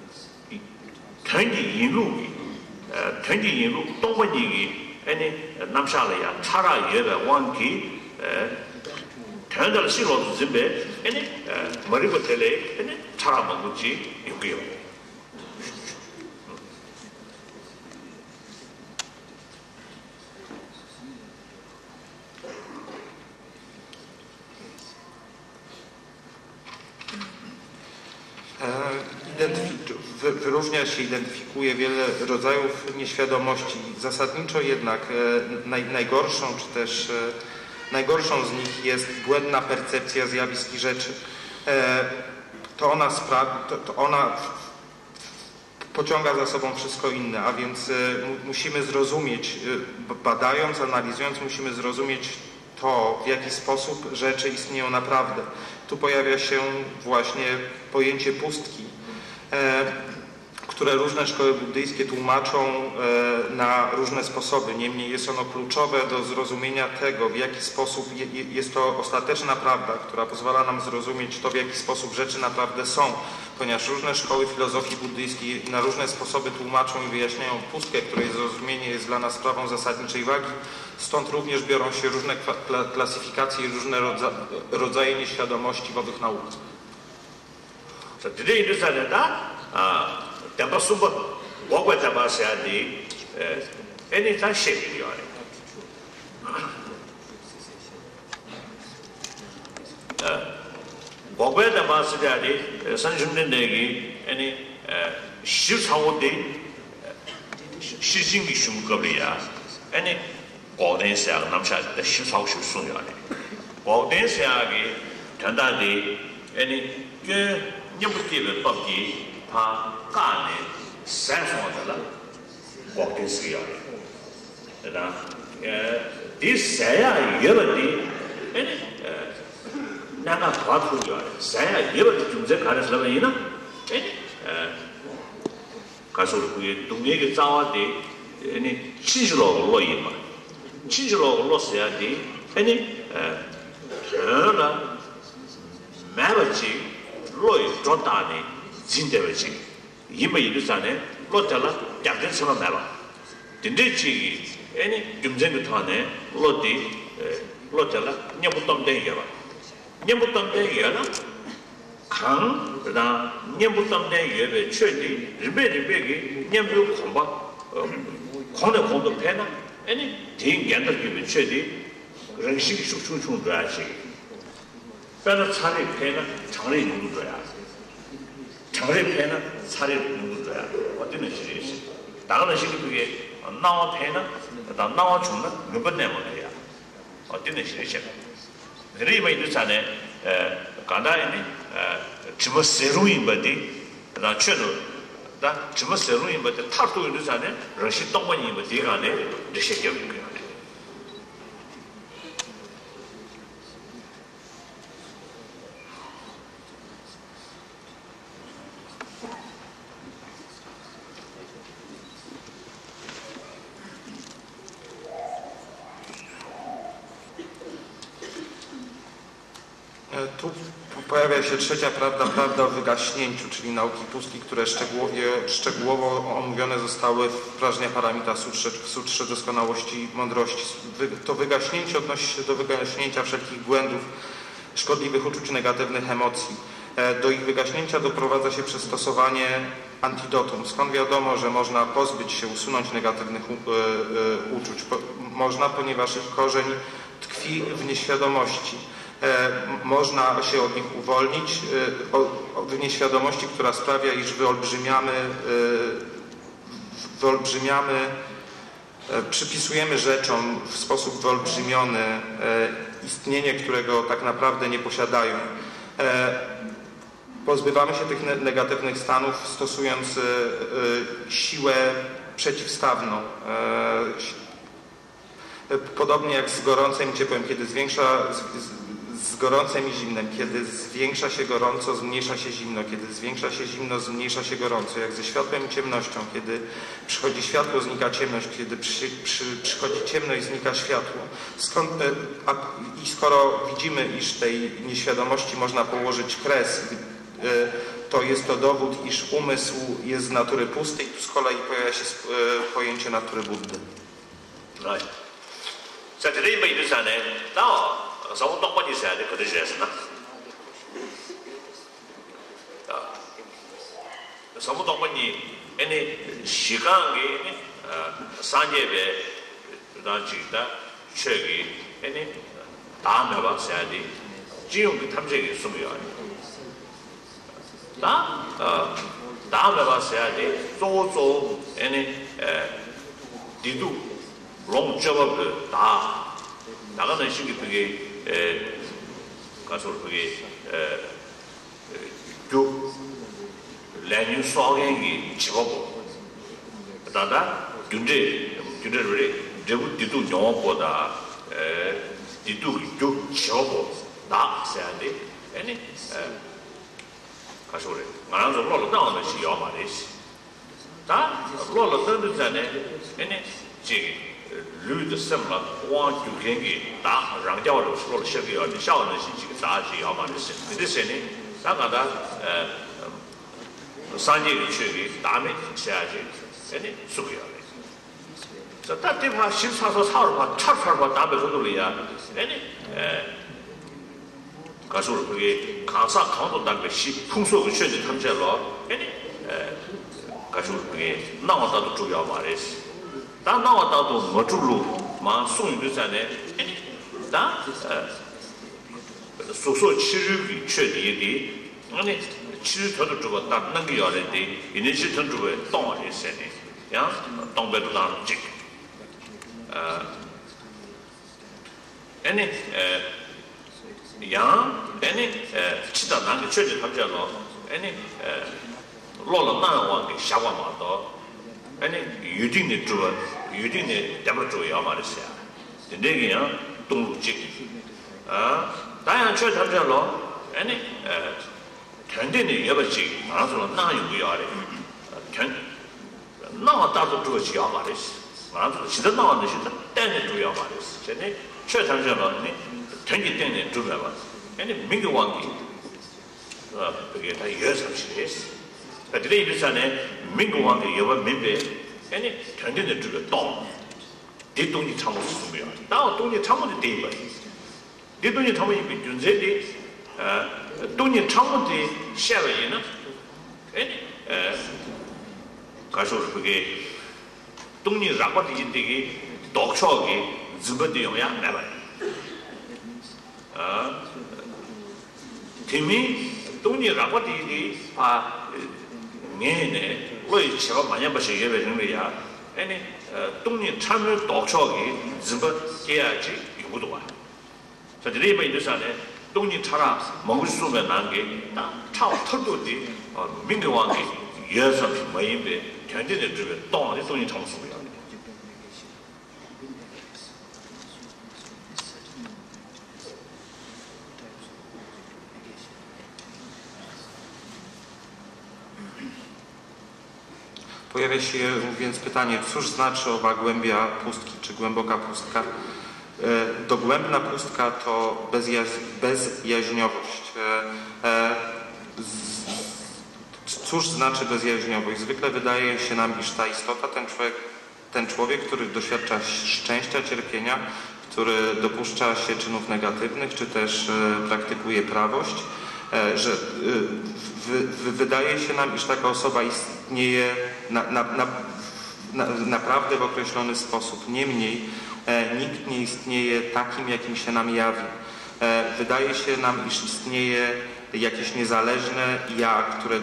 편지 인루 동반이기 애니 남샤라야 차라 예베 왕기 편달 치료도 좀 애니 머리버 텔레 애니 차라 먹지 있고요. Wyróżnia się, identyfikuje wiele rodzajów nieświadomości. Zasadniczo jednak najgorszą, czy też najgorszą z nich jest błędna percepcja zjawisk i rzeczy. To ona pociąga za sobą wszystko inne, a więc musimy zrozumieć, badając, analizując, musimy zrozumieć to, w jaki sposób rzeczy istnieją naprawdę. Tu pojawia się właśnie pojęcie pustki, które różne szkoły buddyjskie tłumaczą na różne sposoby. Niemniej jest ono kluczowe do zrozumienia tego, w jaki sposób jest to ostateczna prawda, która pozwala nam zrozumieć to, w jaki sposób rzeczy naprawdę są. Ponieważ różne szkoły filozofii buddyjskiej na różne sposoby tłumaczą i wyjaśniają pustkę, której zrozumienie jest dla nas sprawą zasadniczej wagi. Stąd również biorą się różne klasyfikacje i różne rodzaje nieświadomości w owych naukach. Tempo super, what about Sandy? Anytime shaking you what about Sandy? Sunshine Negi, any shoots how they shooting issue Gabria, any golden sag, Namsha, the shoots how she soon. Golden Sagi, Tandadi, any good Yamuki, Bucky. 가네 산소들라 꼭대스야. 그다 디세야 여러디 나가 과투야. 세야 여러디 좀제 가르쳐라면이나 가서 그게 동네에 자와데 아니 치즈로 올라이마. 치즈로 올라서야지. 아니 저라 매버지 로이 좋다네. 진대버지 이마 이르산에 로텔라 약간 서마 매봐 딘데지 애니 좀전부터 하네 로디 로텔라 녀부터 되게봐 녀부터 되게나 강 그다 녀부터 되게 최디 리베리베기 녀부 공바 공도 패나 애니 대인견들 최디 런식 숙충충 줘야지 빼는 차리 패나 장례 있는 거야 장례 패나 살이 있는 거야. 어떤 식이지? 나가는 식이 그게 나와 패나 나와 죽나 몇번 내면 돼야. 어떤 식이지? 그래서 이제 간다니 지금 세루인 버디 나 최도 다 지금 세루인 버디 타도 있는잖아요. 러시 동반이 뭐 대간에 러시 경기 거예요. Tu pojawia się trzecia prawda, prawda o wygaśnięciu, czyli nauki pustki, które szczegółowo omówione zostały w Prażnia Paramita w Sutrze Doskonałości i Mądrości. To wygaśnięcie odnosi się do wygaśnięcia wszelkich błędów, szkodliwych uczuć, negatywnych emocji. Do ich wygaśnięcia doprowadza się przez stosowanie antidotum. Skąd wiadomo, że można pozbyć się, usunąć negatywnych uczuć? Można, ponieważ ich korzeń tkwi w nieświadomości. Można się od nich uwolnić, od nieświadomości, która sprawia, iż przypisujemy rzeczom w sposób wyolbrzymiony istnienie, którego tak naprawdę nie posiadają. Pozbywamy się tych negatywnych stanów, stosując siłę przeciwstawną. Podobnie jak z gorącem i ciepłem, z gorącem i zimnem, kiedy zwiększa się gorąco, zmniejsza się zimno, kiedy zwiększa się zimno, zmniejsza się gorąco, jak ze światłem i ciemnością, kiedy przychodzi światło, znika ciemność, kiedy przychodzi ciemność, znika światło. I skoro widzimy, iż tej nieświadomości można położyć kres, to jest to dowód, iż umysł jest z natury pusty i tu z kolei pojawia się pojęcie natury Buddy. Right. So today by this and now so don't want you say the conditions na so don't want you any 시간에 산재배 나지다 책이 any 다음에 봐야지 지금 그 탐색이 숨어요. 다음에 봐야지 조조 any 디두 롱 접업 다 나가는 시기 그게 가서 그게 두 레뉴 소행이 집어보 다다 균제를 제부 뒤도 영어보다 뒤도 쭉 집어보 다 해야 돼 아니 가서 그래 나랑 좀 rollo 나오는 시요 말이지 다 rollo 떠는 전에 아니 지 류的什么光就给你打让掉了说了些个的小人是这个杂技要嘛的是你的是呢那个的三节的去给打没下去哎呢是不要的这他这怕新操作操的话差吧打没说都了呀哎呢告诉了给抗杀抗毒那个是碰说个选择他们这了哎呢告诉了给那我到主要嘛的是다 나왔다도 뭐줄로 마 송유도 전에 다 소소 치료기 최대의 아니 치료도 주고 딱 넘겨야 되는데 이는 시선 주고 동안에 세네 야 동배도 나는 직 아니 야 아니 치다 나는 최대 담자로 아니 로로 나와 샤와마도 아니 유딩의 주어 유딩의 잡을 주어야 말이야. 내게야 동루직. 다양 처 담자로 아니 견대는 여버지 말아서 나유고야 래. 나와 따도 주어지야 말이야. 말아서 진짜 나왔는데 진짜 때는 주어야 말이야. 전에 처 담자로 아니 견기 때는 주어야 봐. 아니 민교왕이 그게 다 여성실했어. 그때 이전에 민국왕의 여번 민배 아니 견디는 주가 동 대동이 참고 있으며 나 동이 참고도 돼 봐. 대동이 참고 있는 준세디 동이 참고도 샤베이나 아니 가서 그게 동이 라바디인데기 독초기 즈버디 용야 나봐. 팀이 동이 라바디기 네네, 왜 제가 많이 봐서 예배는 거야? 아니, 동네 참을 독촉이 좀 해야지 이거도 와. 자, 이번에 이제는 동이 차라 먹을 수면 난게 차 털도지 민경왕이 예서 뭐인데 견제된 주변 동안에 동이 정수고요. Pojawia się więc pytanie, cóż znaczy owa głębia pustki, czy głęboka pustka? Dogłębna pustka to bezjaźniowość. Cóż znaczy bezjaźniowość? Zwykle wydaje się nam, iż ta istota, ten człowiek, który doświadcza szczęścia, cierpienia, który dopuszcza się czynów negatywnych, czy też praktykuje prawość, że wydaje się nam, iż taka osoba istnieje naprawdę w określony sposób. Niemniej nikt nie istnieje takim, jakim się nam jawi. Wydaje się nam, iż istnieje jakieś niezależne ja,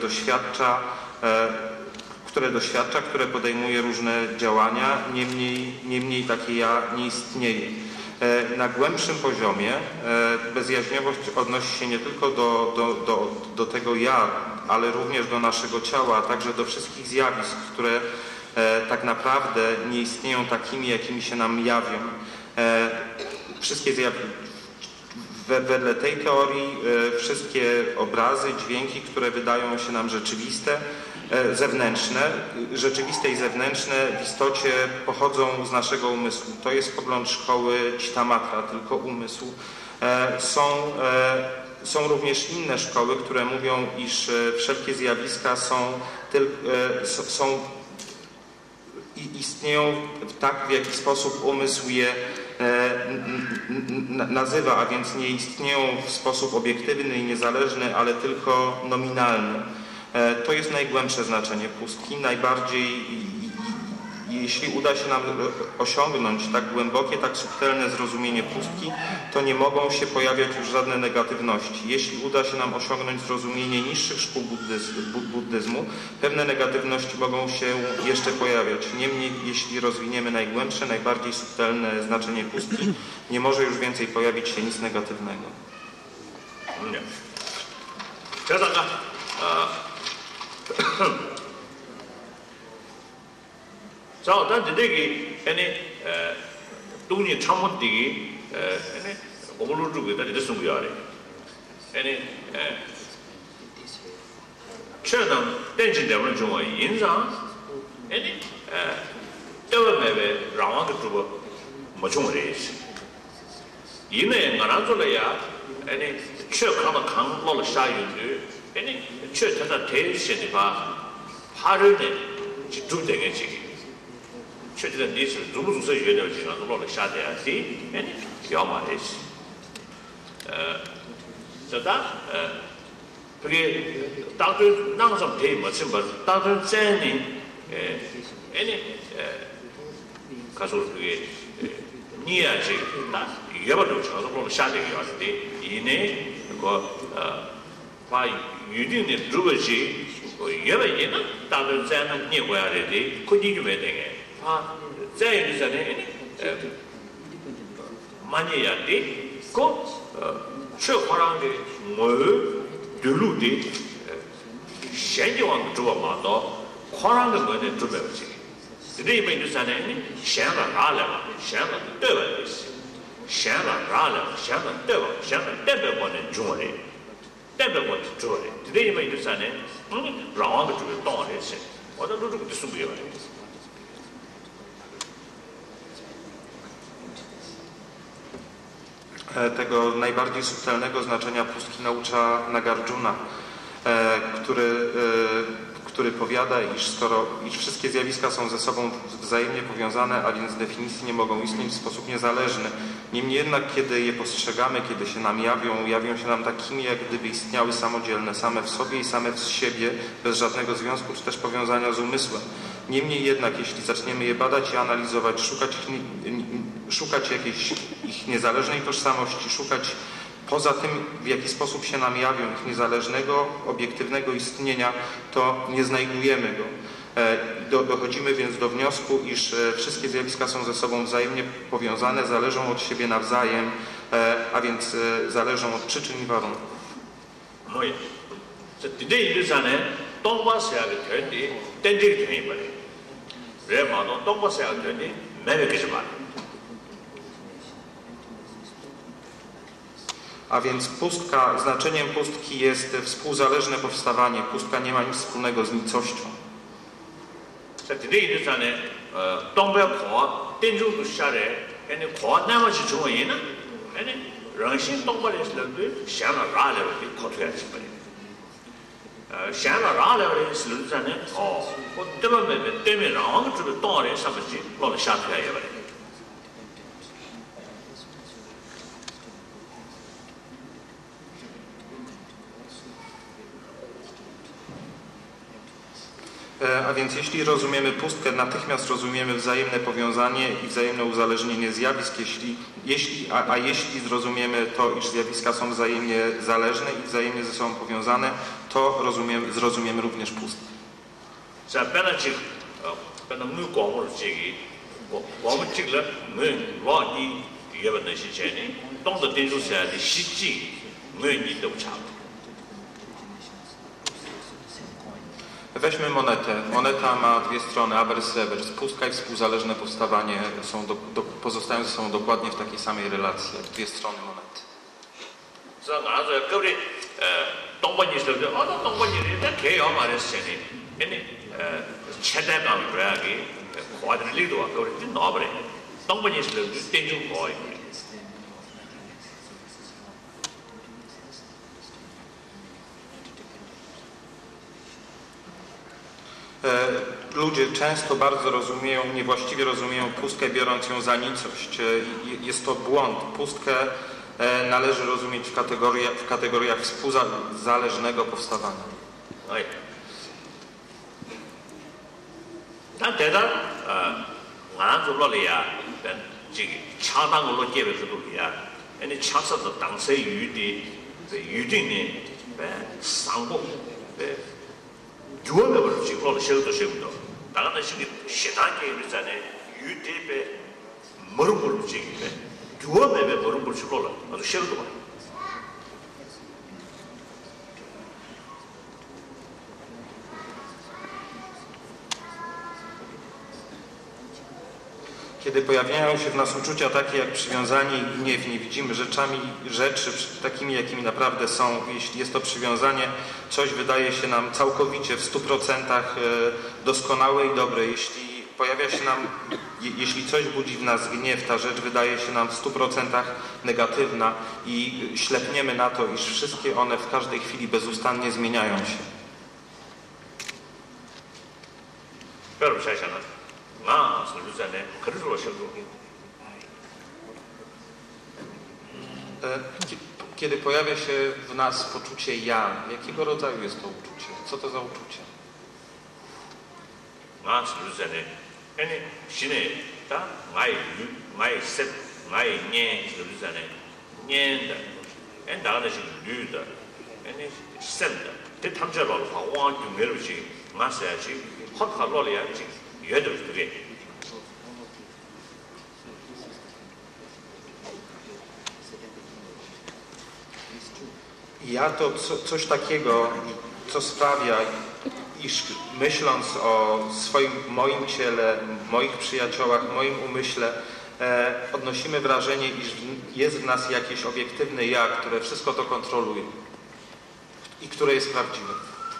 które podejmuje różne działania, niemniej takie ja nie istnieje. Na głębszym poziomie bezjaźniowość odnosi się nie tylko do tego ja, ale również do naszego ciała, a także do wszystkich zjawisk, które tak naprawdę nie istnieją takimi, jakimi się nam jawią. Wszystkie zjawiska, wedle tej teorii, wszystkie obrazy, dźwięki, które wydają się nam rzeczywiste i zewnętrzne w istocie pochodzą z naszego umysłu. To jest pogląd szkoły Chittamatra, tylko umysł. Są również inne szkoły, które mówią, iż wszelkie zjawiska istnieją tak, w jaki sposób umysł je nazywa, a więc nie istnieją w sposób obiektywny i niezależny, ale tylko nominalny. To jest najgłębsze znaczenie pustki. Najbardziej, jeśli uda się nam osiągnąć tak głębokie, tak subtelne zrozumienie pustki, to nie mogą się pojawiać już żadne negatywności. Jeśli uda się nam osiągnąć zrozumienie niższych szkół buddyzmu, pewne negatywności mogą się jeszcze pojawiać. Niemniej, jeśli rozwiniemy najgłębsze, najbardziej subtelne znaczenie pustki, nie może już więcej pojawić się nic negatywnego. 자, 단 되게 아니 동네 참못되기 아니 오물을 주고 있다 이랬어 뭐야래. 아니 최단 댄진대로 좀 인상 아니 때문에 라왕도 주고 뭐 좀래. 이내 가라줄이야. 아니 최강의 강로를 쌓이는데 아니 최대한 대신에 봐. 하루에 집중되겠지. 최대한 니스 누구서 유연을 지나서 로를 샤대야지. 아니 야마레스. 저다 그게 다들 나가서 대 맞은 거 다들 쟤니 아니 가서 그게 니야지 다 여버도 저서 로를 샤대기 왔는데 이내 그 유딘의 누구지 여버에는 다들 쟤는 니고야 되지 그니 좀 해야 쟤이 전에 많이 해야 돼. 최화랑의 뭐 들루디 현지왕 주어마도 화랑의 뭐는 주배우지. 리베도 전에 샹가 라라 샹가 떠버리지. 샹가 라라 샹가 떠버 샹가 떠버리는 중원에 떠버리는 중원에 리베도 전에 라왕의 주배 동안에서 어떤 루트도 숨겨야 돼. Tego najbardziej subtelnego znaczenia pustki naucza Nagarjuna, który powiada, iż wszystkie zjawiska są ze sobą wzajemnie powiązane, a więc z definicji nie mogą istnieć w sposób niezależny. Niemniej jednak, kiedy je postrzegamy, kiedy się nam jawią się nam takimi, jak gdyby istniały samodzielne, same w sobie i same z siebie, bez żadnego związku czy też powiązania z umysłem. Niemniej jednak, jeśli zaczniemy je badać i analizować, szukać jakiejś ich niezależnej tożsamości, szukać poza tym, w jaki sposób się nam jawią, ich niezależnego, obiektywnego istnienia, to nie znajdujemy go. Dochodzimy więc do wniosku, iż wszystkie zjawiska są ze sobą wzajemnie powiązane, zależą od siebie nawzajem a więc zależą od przyczyn i warunków. 뭐야? 저 디데이 일산에 동바스야가 되는데 땡지기 되는 거래. 왜 마도 동바스야가 되는데 매력이지 말. A więc pustka, znaczeniem pustki jest współzależne powstawanie. Pustka nie ma nic wspólnego z nicością. 자 디데이 일산에 동바 고 땡주도 샤래. 근데 고 나머지 중원이나 아니 런신 동바에서도 샤나 라레를 코트야지 말이야. 샤나 라레를 쓰는자는 그 때문에 나온 그 동아리 삼지 로를 샤트야 말이야. A więc jeśli rozumiemy pustkę, natychmiast rozumiemy wzajemne powiązanie i wzajemne uzależnienie zjawisk. Jeśli zrozumiemy to, iż zjawiska są wzajemnie zależne i wzajemnie ze sobą powiązane, to zrozumiemy również pustkę. 자, 배나직 배나무 광을 지기 광을 찍了문 로니 예번의 시제니 동도 대주사의 시지 문이 또 참. Weźmy monetę. Moneta ma dwie strony, awers, rewers. Pustka i współzależne powstawanie pozostają ze sobą dokładnie w takiej samej relacji, jak dwie strony monety. 그래서 나서 그리 동번이 있을 때 동번이를 개요 말했으니 근데 최대감 그래야기 과들리도 그리 좀 넣어버려. 동번이 있을 때 땡중 거의. Ludzie często bardzo niewłaściwie rozumieją pustkę, biorąc ją za nicość. Jest to błąd. Pustkę należy rozumieć w kategoriach współzależnego powstawania. 네. 난 대단 안 졸라리야. 지금 차당으로 깨버려도야. 아니 차서도 당세 유딩이 상고 주어를 지금 시도도 시도도 나가는 시기 시단계 있잖아요. 유대배 머름을 지금 주어배배 머름을 시도라. 아주 시도도 봐. Kiedy pojawiają się w nas uczucia takie jak przywiązanie i gniew, nie widzimy rzeczy takimi, jakimi naprawdę są. Jeśli jest to przywiązanie, coś wydaje się nam całkowicie w 100% doskonałe i dobre. Jeśli coś budzi w nas gniew, ta rzecz wydaje się nam w 100% negatywna i ślepniemy na to, iż wszystkie one w każdej chwili bezustannie zmieniają się. Kiedy pojawia się w nas poczucie ja, jakiego rodzaju jest to uczucie? Co to za uczucie? Ja to coś takiego, co sprawia, iż myśląc o moim ciele, moich przyjaciołach, moim umyśle, odnosimy wrażenie, iż jest w nas jakieś obiektywne ja, które wszystko to kontroluje i które jest prawdziwe.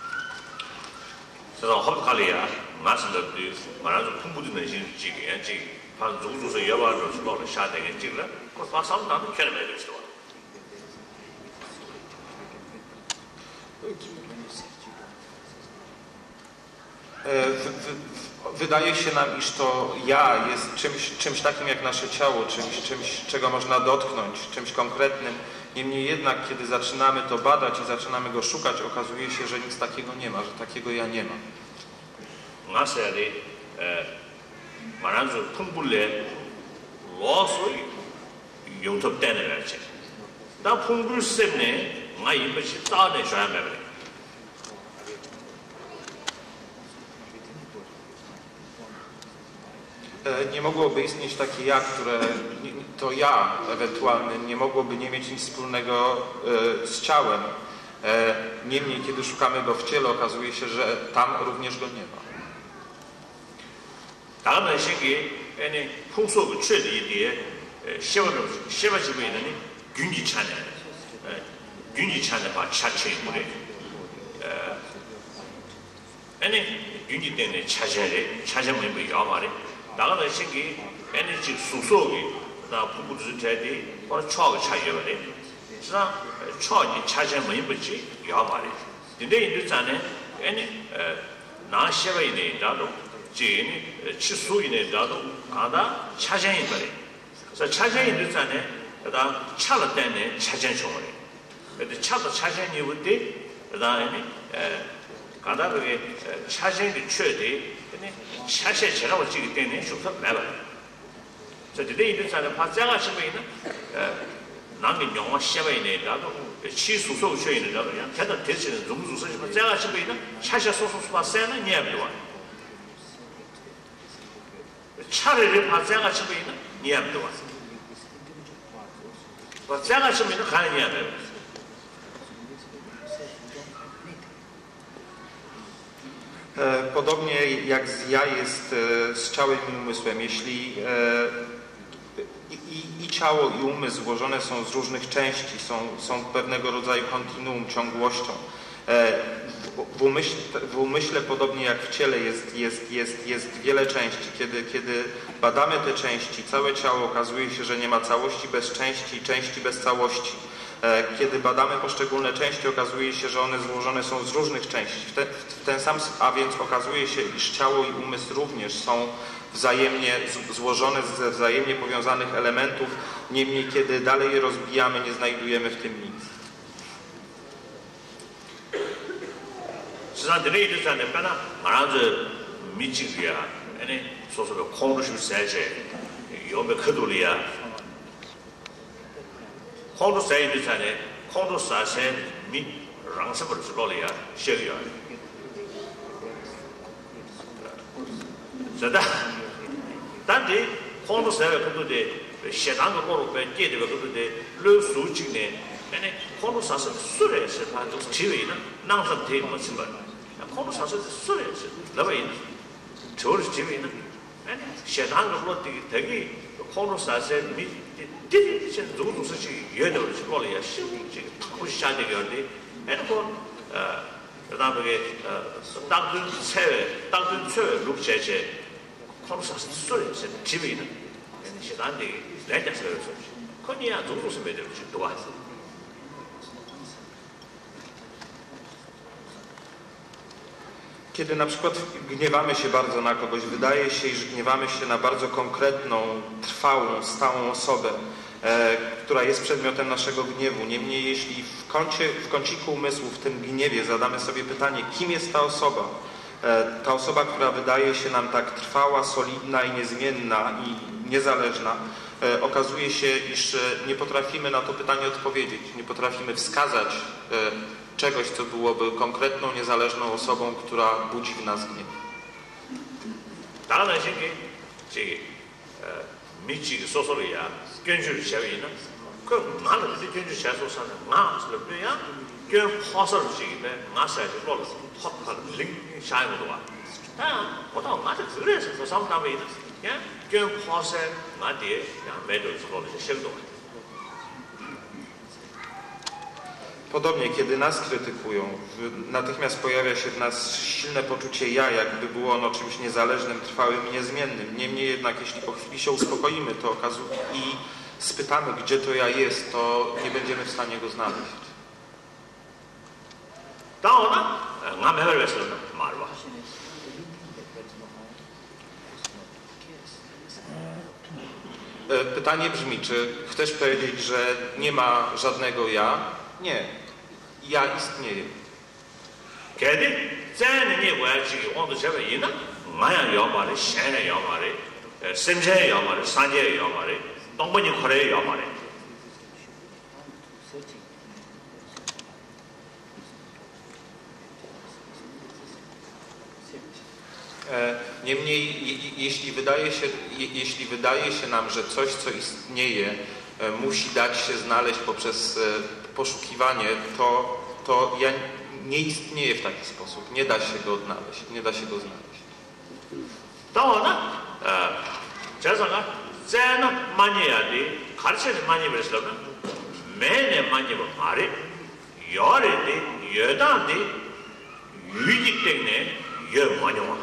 Wydaje się nam, iż to ja jest czymś takim jak nasze ciało, czymś, czego można dotknąć, czymś konkretnym. Niemniej jednak, kiedy zaczynamy to badać i zaczynamy go szukać, okazuje się, że nic takiego nie ma, że takiego ja nie ma. nie mogłoby istnieć takie ja, które to ja ewentualnie nie mogłoby nie mieć nic wspólnego z ciałem. Niemniej, kiedy szukamy go w ciele, okazuje się, że tam również go nie ma. 다음은 신기 아니 풍속 최대의 시바지베는 균지찬에 균지찬에 봐 차체물에 아니 균지 때문에 차제물이 뭐 야말에 나가는 신기 아니 지 수속이 나 부부들 때에 뭐 초가 차이거든 자 초이 차제물이 뭐지 야말에 근데 인도잖아 아니 나 시바이네 나도 제니 치수이네 나도 아다 차쟁이 거래. 그래서 차쟁이 늦잖아요. 그다음 차를 때문에 차쟁 총을 해. 근데 차도 차쟁이 있는데 그다음에 가다 그게 차쟁이 최대 근데 차세 제라고 찍기 때문에 쇼서 매버. 저 근데 이들잖아요. 파자가 싶으면 남의 영화 시험에 나도 치수소 최인을 나도 그냥 대단 대신에 좀수서 제가 싶으면 차세 소소수가 세는 이해합니다. 차를 파자가 치면 이해합니다. 파자가 치면 가는 이해합니다. Podobnie jak z ja jest z ciałem i umysłem. Jeśli i ciało i umysł złożone są z różnych części, są pewnego rodzaju kontinuum, ciągłością. W umyśle, podobnie jak w ciele, jest wiele części. Kiedy badamy te części, całe ciało, okazuje się, że nie ma całości bez części i części bez całości. Kiedy badamy poszczególne części, okazuje się, że one złożone są z różnych części. A więc okazuje się, iż ciało i umysł również są wzajemnie złożone ze wzajemnie powiązanych elementów. Niemniej, kiedy dalej je rozbijamy, nie znajdujemy w tym nic. 实际上，这类就是呢，本来马上是没几个啊，说的空头是三些，有没可多的呀？空头三些就是呢，空头三些没让什么是老的呀，写的呀。是的，但是空头三个可多的，适当的过路被跌的可多的，老数据呢，空头三些数来是它都是体位的，哪什么体没什么。 空头上是数来是那么一，就是这边呢，现场个不这个空头上是没的，现如果是去越头去搞了也是这个不是下这个的，那个那个当军菜录下去，空头上是数来是这边的，现场的来讲是说，可你啊如果是没得去多还是。 Kiedy na przykład gniewamy się bardzo na kogoś, wydaje się, iż gniewamy się na bardzo konkretną, trwałą, stałą osobę, która jest przedmiotem naszego gniewu. Niemniej, jeśli w kąciku umysłu, w tym gniewie zadamy sobie pytanie, kim jest ta osoba, która wydaje się nam tak trwała, solidna i niezmienna i niezależna, okazuje się, iż nie potrafimy na to pytanie odpowiedzieć, nie potrafimy wskazać czegoś, co byłoby konkretną, niezależną osobą, która budzi w nas gniew. 다른 신기 제 미치 소소리야 견주를 샤위나 그 나는 그 견주 샤소사는 나스럽이야 견 파서를 지기네 나사지 로를 헛할 링 샤이고도 와 보다 나한테 그래서 삼담이 견 파서 나한테 야 매도 로를 샤이고도 와 Podobnie, kiedy nas krytykują, natychmiast pojawia się w nas silne poczucie ja, jakby było ono czymś niezależnym, trwałym i niezmiennym. Niemniej jednak, jeśli po chwili się uspokoimy i spytamy, gdzie to ja jest, to nie będziemy w stanie go znaleźć. Pytanie brzmi, czy chcesz powiedzieć, że nie ma żadnego ja? Nie. Ja istnieje. Kiedy zane nie właściwie on to inna, maja yamare, shana yamare, semje yamare, sanje yamare, 동번이 거래요 말해. Niemniej, jeśli wydaje się nam, że coś, co istnieje, musi dać się znaleźć poprzez poszukiwanie, to nie istnieje w taki sposób. Nie da się go odnaleźć. Nie da się go znaleźć. 또는 제가 쟤는 많이 해야 돼. 가르쳐서 많이 배웠으면 매년 많이 배워 말이 열에도 여단데 유직 때문에 여 많이 와.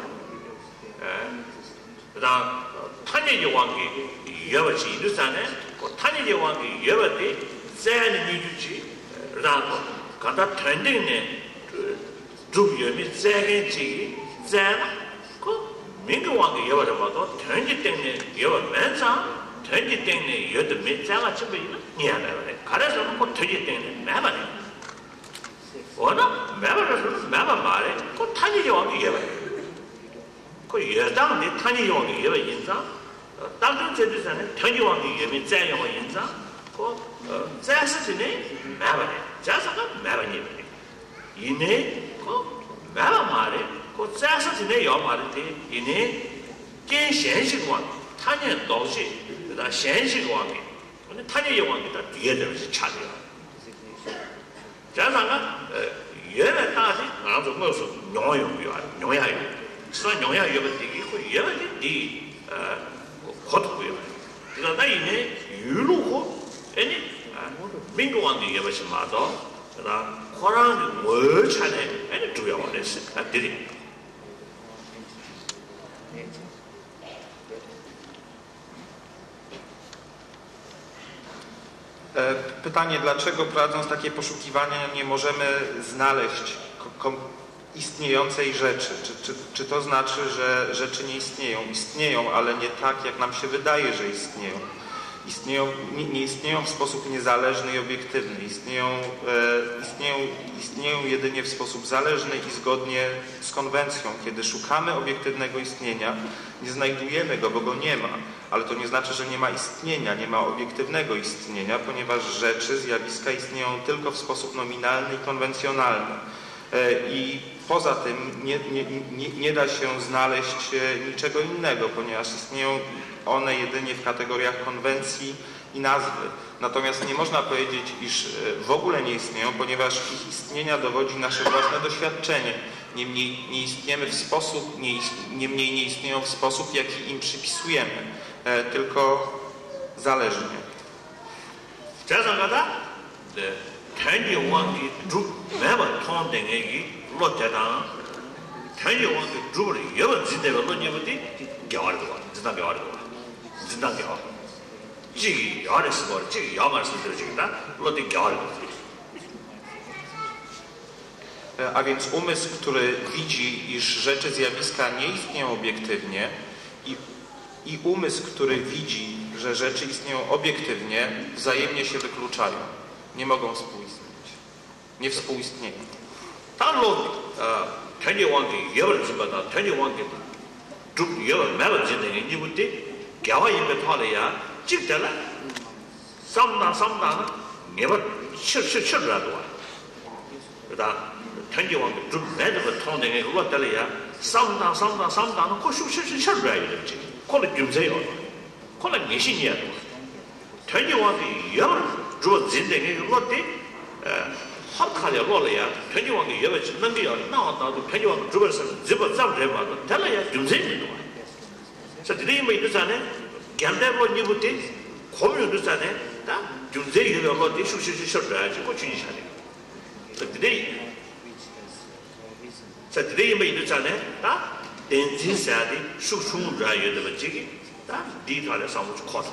그다음 탄핵의 관계 여버지 이르산에 그 탄핵의 관계 여버지 쟤는 유주지. 그다음 간다 텐딩네 두비여미 쟤겠지. 쟤는 그 민주왕이 여버져 봐도 전지 때문에 여버 맨상 전지 때문에 여도 맨자가 집에 있는 니야네. 가래서 그 전지 때문에 매만해. 어나 매만해서 매만 말해. 그 탄지 왕이 여버. 그 여당의 탄지 왕이 여버 인자. 땅전 제주산에 전지 왕이 여버 자영어 인자. 그 자스지네 매만해. 자사가 매만이. 이네 그 매만 말해. 그 자스지네 여 말인데 이네 겐 현실관 탄년 도시 그다 현실관이 근데 탄년 영광이 다 뒤에 들어서 차려. 자사가 얘네 다시 아주 뭐서 용야요. 선 용야요 되게 그 얘네 이 고도고요. 그러다 이네 유로고 아니 민주왕이 여버시 마도 그다 코란 월 차네 아니 두려워했어. 아들이 Pytanie, dlaczego prowadząc takie poszukiwania nie możemy znaleźć istniejącej rzeczy? Czy to znaczy, że rzeczy nie istnieją? Istnieją, ale nie tak, jak nam się wydaje, że istnieją. Nie istnieją w sposób niezależny i obiektywny. Istnieją jedynie w sposób zależny i zgodnie z konwencją. Kiedy szukamy obiektywnego istnienia, nie znajdujemy go, bo go nie ma. Ale to nie znaczy, że nie ma istnienia, nie ma obiektywnego istnienia, ponieważ rzeczy, zjawiska istnieją tylko w sposób nominalny i konwencjonalny. I poza tym nie da się znaleźć niczego innego, ponieważ istnieją one jedynie w kategoriach konwencji i nazwy. Natomiast nie można powiedzieć, iż w ogóle nie istnieją, ponieważ ich istnienia dowodzi nasze własne doświadczenie. Niemniej nie istnieją w sposób, jaki im przypisujemy, tylko zależnie. tenjiwangi drup meba tongdengegi lo tedan tenjiwangi drupri yeba zindega lo nyebati gyawarduwa, zindan gyawarduwa, zindan gyawar. Jigi yawarisi gawar, jigi yamarisi jigida lo di gyawarduwa. A więc umysł, który widzi, iż rzeczy, zjawiska nie istnieją obiektywnie i umysł, który widzi, że rzeczy istnieją obiektywnie, wzajemnie się wykluczają. Nie mogą współistnieć. Nie współistnieją. Tanlo tenjiwangi yeba zibada, tenjiwangi drup yeba meba zindegi nyebati gyawa yinba thalaya jigdala samdan nyeba shirraduwa. tenjiwangi drup meba thalaya lo talaya samdan ko shirraduwa. kola gyumzayo, kola ngishinya. tenjiwangi yeba 주어 진행이 로데 합칼에 로래야 편집왕이 여버지 넘겨야 나왔다도 편집왕 주버서 집어 잡으려면 달라야 좀세는 거야. 그래서 드림이 있잖아요. 견대로 니부터 고민도 있잖아요. 다 좀세 여러분이 슈슈슈슈라지 고치니 차네. 드림이 있잖아요. 다 덴진사디 슈슈무라 여러분이 다 디탈에 상무 코스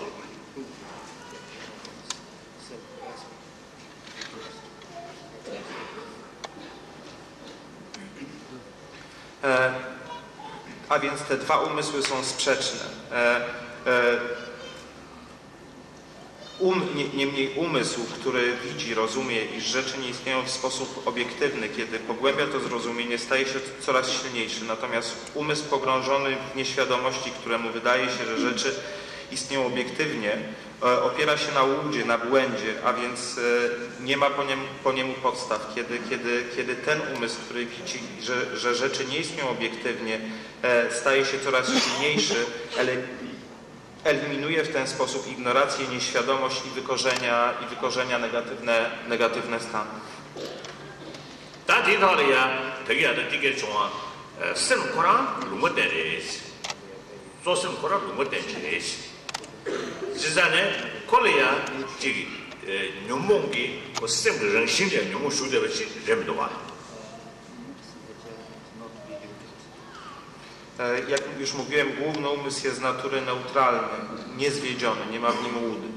A więc te dwa umysły są sprzeczne. Niemniej umysł, który widzi, rozumie, iż rzeczy nie istnieją w sposób obiektywny, kiedy pogłębia to zrozumienie, staje się coraz silniejszy. Natomiast umysł pogrążony w nieświadomości, któremu wydaje się, że rzeczy istnieją obiektywnie, opiera się na łudzie, na błędzie, a więc nie ma po niemu podstaw. Kiedy ten umysł, który widzi, że rzeczy nie istnieją obiektywnie, staje się coraz silniejszy, eliminuje w ten sposób ignorację, nieświadomość i wykorzenia negatywne stany. Jak już mówiłem, główny umysł jest z natury neutralny, niezwiedziony, nie ma w nim łudy.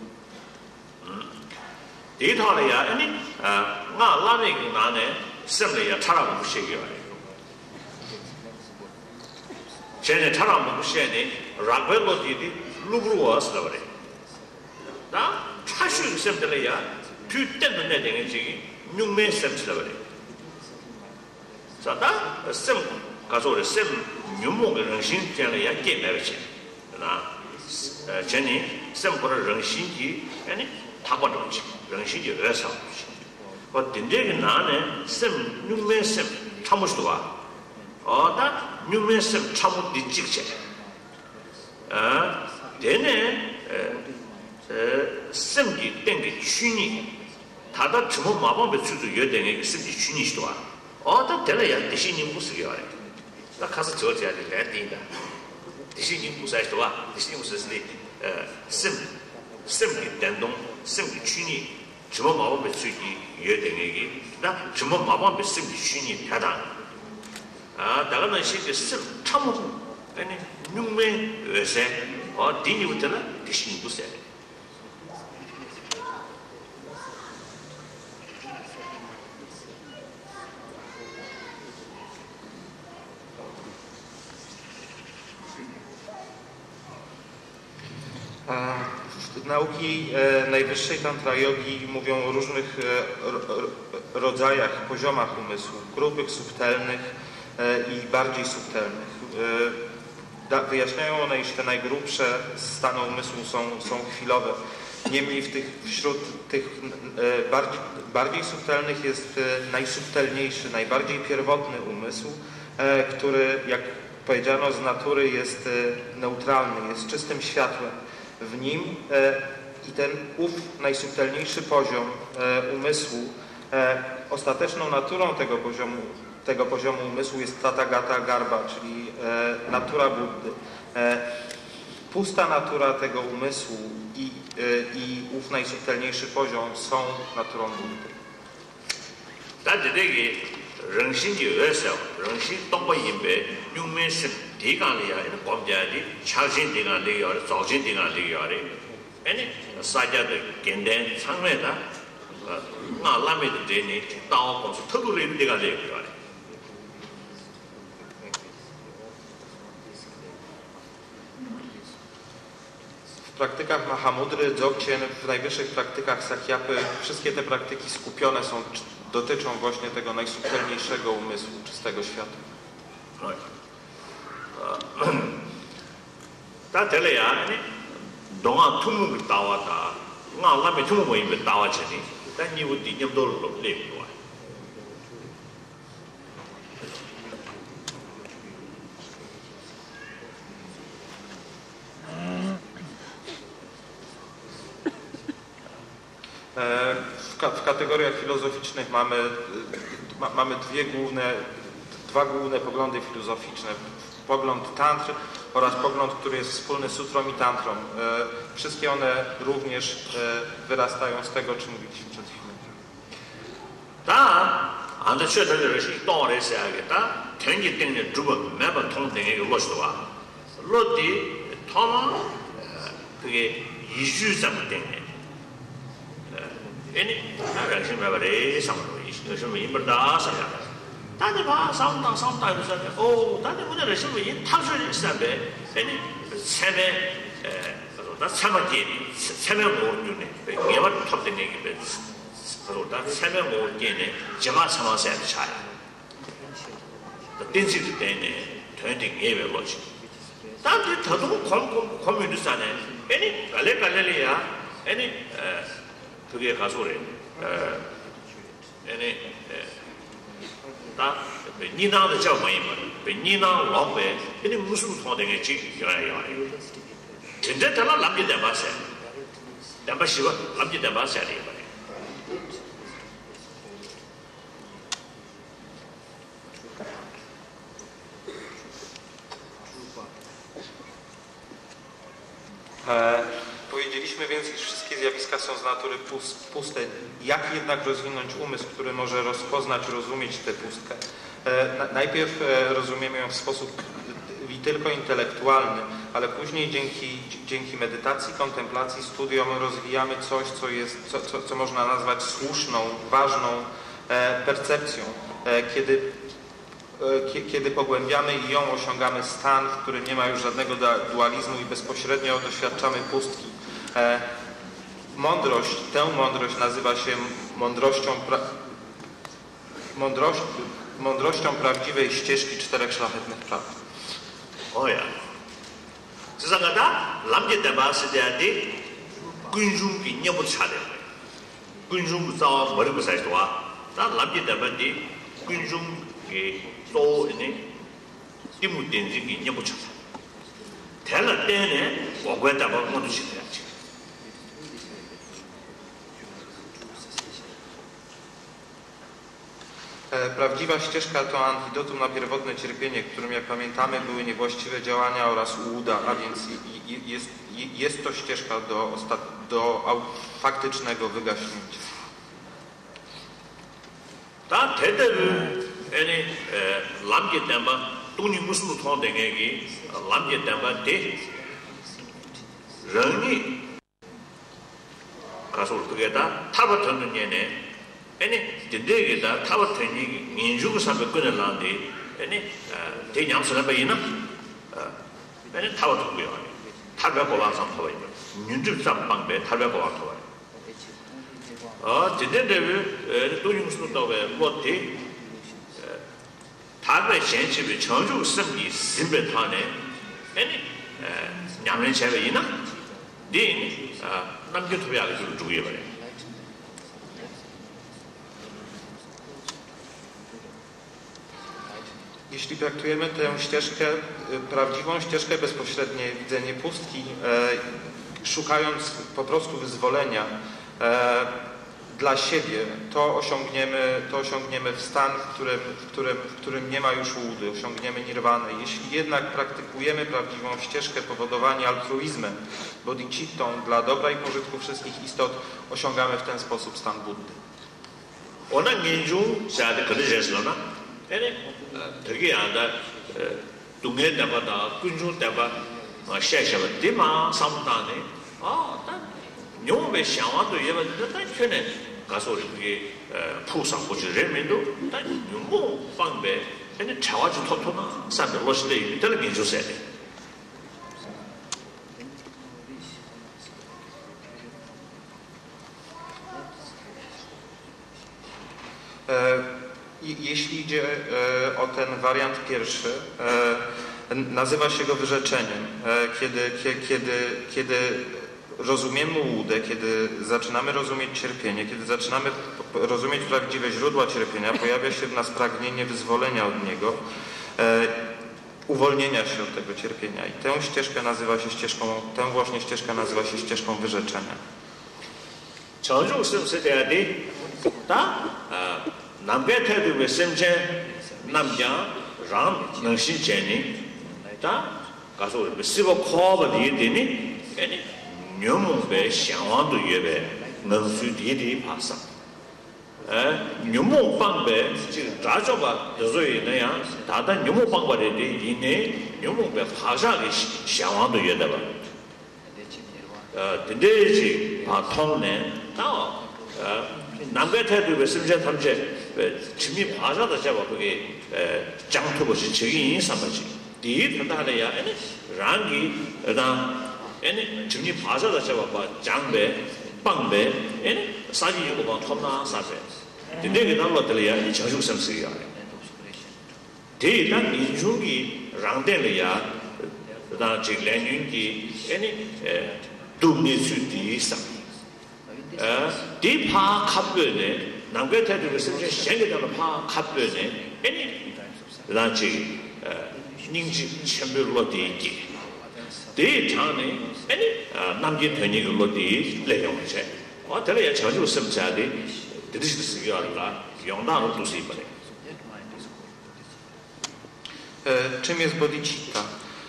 가서 쌤 뉴목의 정신장애 약게 매버지 나 전에 쌤보다 정신이 아니 타고도지 정신이 왜서 어 딘데게 나네 쌤 뉴메 쌤 참으시도 와 어다 뉴메 쌤 참고 뒤직체 되네 쌤기 땡기 춘이 다다 주모 마법의 수도 여den에 쌤기 춘이시도 와 어다 될래야 대신님 무스게 와요 나 가서 저어야 돼. 내가 대신님 무사해도 와. 대신님 무사해서 쌤기 단동 쌤기 춘이 주모 마법의 수익이 여den에게 나 주모 마법의 쌤기 춘이 대단 나가는 시기 쌤 참고 아니 육매 외세 디니부터는 대신님 무사해 Nauki najwyższej tantra jogi mówią o różnych rodzajach, poziomach umysłu, grubych, subtelnych i bardziej subtelnych. Wyjaśniają one, iż te najgrubsze stany umysłu są chwilowe. Niemniej wśród tych bardziej subtelnych jest najsubtelniejszy, najbardziej pierwotny umysł, który, jak powiedziano, z natury jest neutralny, jest czystym światłem. W nim i ten najsubtelniejszy poziom umysłu, ostateczną naturą tego poziomu umysłu jest Tathagata Garbha, czyli natura Buddy. Pusta natura tego umysłu i najsubtelniejszy poziom są naturą Buddy. 대간이야 범죄지 차신 대간이야 조신 대간이야 아니 사자의 견된 상매다 나라메도 되니 다오고서 터두를 대간이야 W praktykach Mahamudry, Dzogchen, w najwyższych praktykach Sakyapy wszystkie te praktyki skupione dotyczą właśnie tego najsubtelniejszego umysłu, czystego światła. 다 될래야 동아 투묵이 따왔다 나 라메 투묵이 따왔지 난 이거 뒤념도로 내고 W kategoriach filozoficznych mamy dwa główne poglądy filozoficzne. Pogląd tantry oraz pogląd, który jest wspólny sutrom i tantrom. Wszystkie one również wyrastają z tego, o czym mówiliśmy przed chwilą. 안데 최대로 시 동아리 해야겠다. tengi 때문에 두번 매번 통행에 로스와 로디 통은 그게 이주상 때문에 애니 나라신 말에 상으로 이것은 임버다 상야 다들 봐 상당 그래서 다들 문제를 심이 탕수를 있는데 애니 세네 나 참아지 세명 모르네 이게 탑된 얘기ပဲ그러다 세명 모르게네 제가 참아서 차야 댄시드 때문에 되는 예배 로지 다들 더도 고민도 사네 Any Galea, any Tugia Casore, any Nina the Jamaima, Nina Lombe, any Muslim holding a chick. Tindetala Lambi de Bassa, Dambashiva, Lambi de Bassa. Powiedzieliśmy więc, iż wszystkie zjawiska są z natury puste. Jak jednak rozwinąć umysł, który może rozpoznać, rozumieć tę pustkę? Najpierw rozumiemy ją w sposób tylko intelektualny, ale później dzięki medytacji, kontemplacji, studiom rozwijamy coś, co można nazwać słuszną, ważną percepcją. Kiedy pogłębiamy i ją osiągamy stan, w którym nie ma już żadnego dualizmu i bezpośrednio doświadczamy pustki. Tę mądrość nazywa się mądrością prawdziwej ścieżki 4 szlachetnych prawd. Oja. Zagada lamje deba sediade kunjungi nyamu chale. Kunjung za moriku saitwa. Ta lamye deba de kunjung ke so ne timu denji nyamu chale. Tela tene ogwa daba modu chile. Prawdziwa ścieżka to antidotum na pierwotne cierpienie, którym, jak pamiętamy, były niewłaściwe działania oraz ułuda, a więc jest to ścieżka do faktycznego wygaśnięcia. Ta teteru ene lamye damba tuni musulu thondengegi lamye damba de rani kasul tugeda tabatonu nyene Any today that tower training in Jugoslav Gunland, any Daniel Sanabayina, any tower to be on Tabako some toy. You some bunk bed, Tabako toy. Today they doing what they Tabe change with Chanju simply Simbetane, any Yaman Chavina, then not good to be able to do it. Jeśli traktujemy tę ścieżkę, prawdziwą ścieżkę, bezpośrednie widzenie pustki, szukając po prostu wyzwolenia dla siebie, to osiągniemy w stan, w którym nie ma już łudy, osiągniemy nirwanę. Jeśli jednak praktykujemy prawdziwą ścieżkę powodowania altruizmem, bodhicittą dla dobra i pożytku wszystkich istot, osiągamy w ten sposób stan Buddy. Ona nienju siade kodejeslona. Turkey anda Dunge daba da Kunjun daba Shashava Dima Samtane Nyombe Shawa to Yeva Chene Gasori Pusa which is Remindo, that Nyumo Fangbe and the Chawaj Totona, Santa Loshley, telling you said. Jeśli idzie o ten wariant pierwszy, nazywa się go wyrzeczeniem. Kiedy rozumiemy łudę, kiedy zaczynamy rozumieć cierpienie, kiedy zaczynamy rozumieć prawdziwe źródła cierpienia, pojawia się w nas pragnienie wyzwolenia od niego, uwolnienia się od tego cierpienia. I tę ścieżkę nazywa się ścieżką, tę właśnie ścieżkę nazywa się ścieżką wyrzeczenia. Nambetedu we semje namja ram nangshi jeni ta kaso be sibo khoba de deni eni nyomu be xiangwang du yebe nangsu de pasa nyomu bang be ji zha zhou ba de zui ne yang da da nyomu bang ba de yi ne nyomu be phasha ge xiangwang du ye de ba de ji ba tong ne ta 남배태도 왜 심지어 탐제 지미 바자다 잡아 그게 장토버시 적인 인사마지 이 판단하야 아니 랑기 나 아니 지미 바자다 잡아 봐 장배 빵배 아니 사지 이거 봐 톰나 사세 근데 나로들이야 이 저주 섬스야 대단 인중이 랑된이야 나 지랜윤기 아니 Dumni Sam. Deep Pa Kapune, Nangata to the Shangan Pa Kapune, any Lanchi, Ninji Chamberloti. They Tani, any Namgin Penny Loti, Leonche. Or tell you a child some Sadi, this is the Sigara, Yonda to see. Czym jest bodhicitta?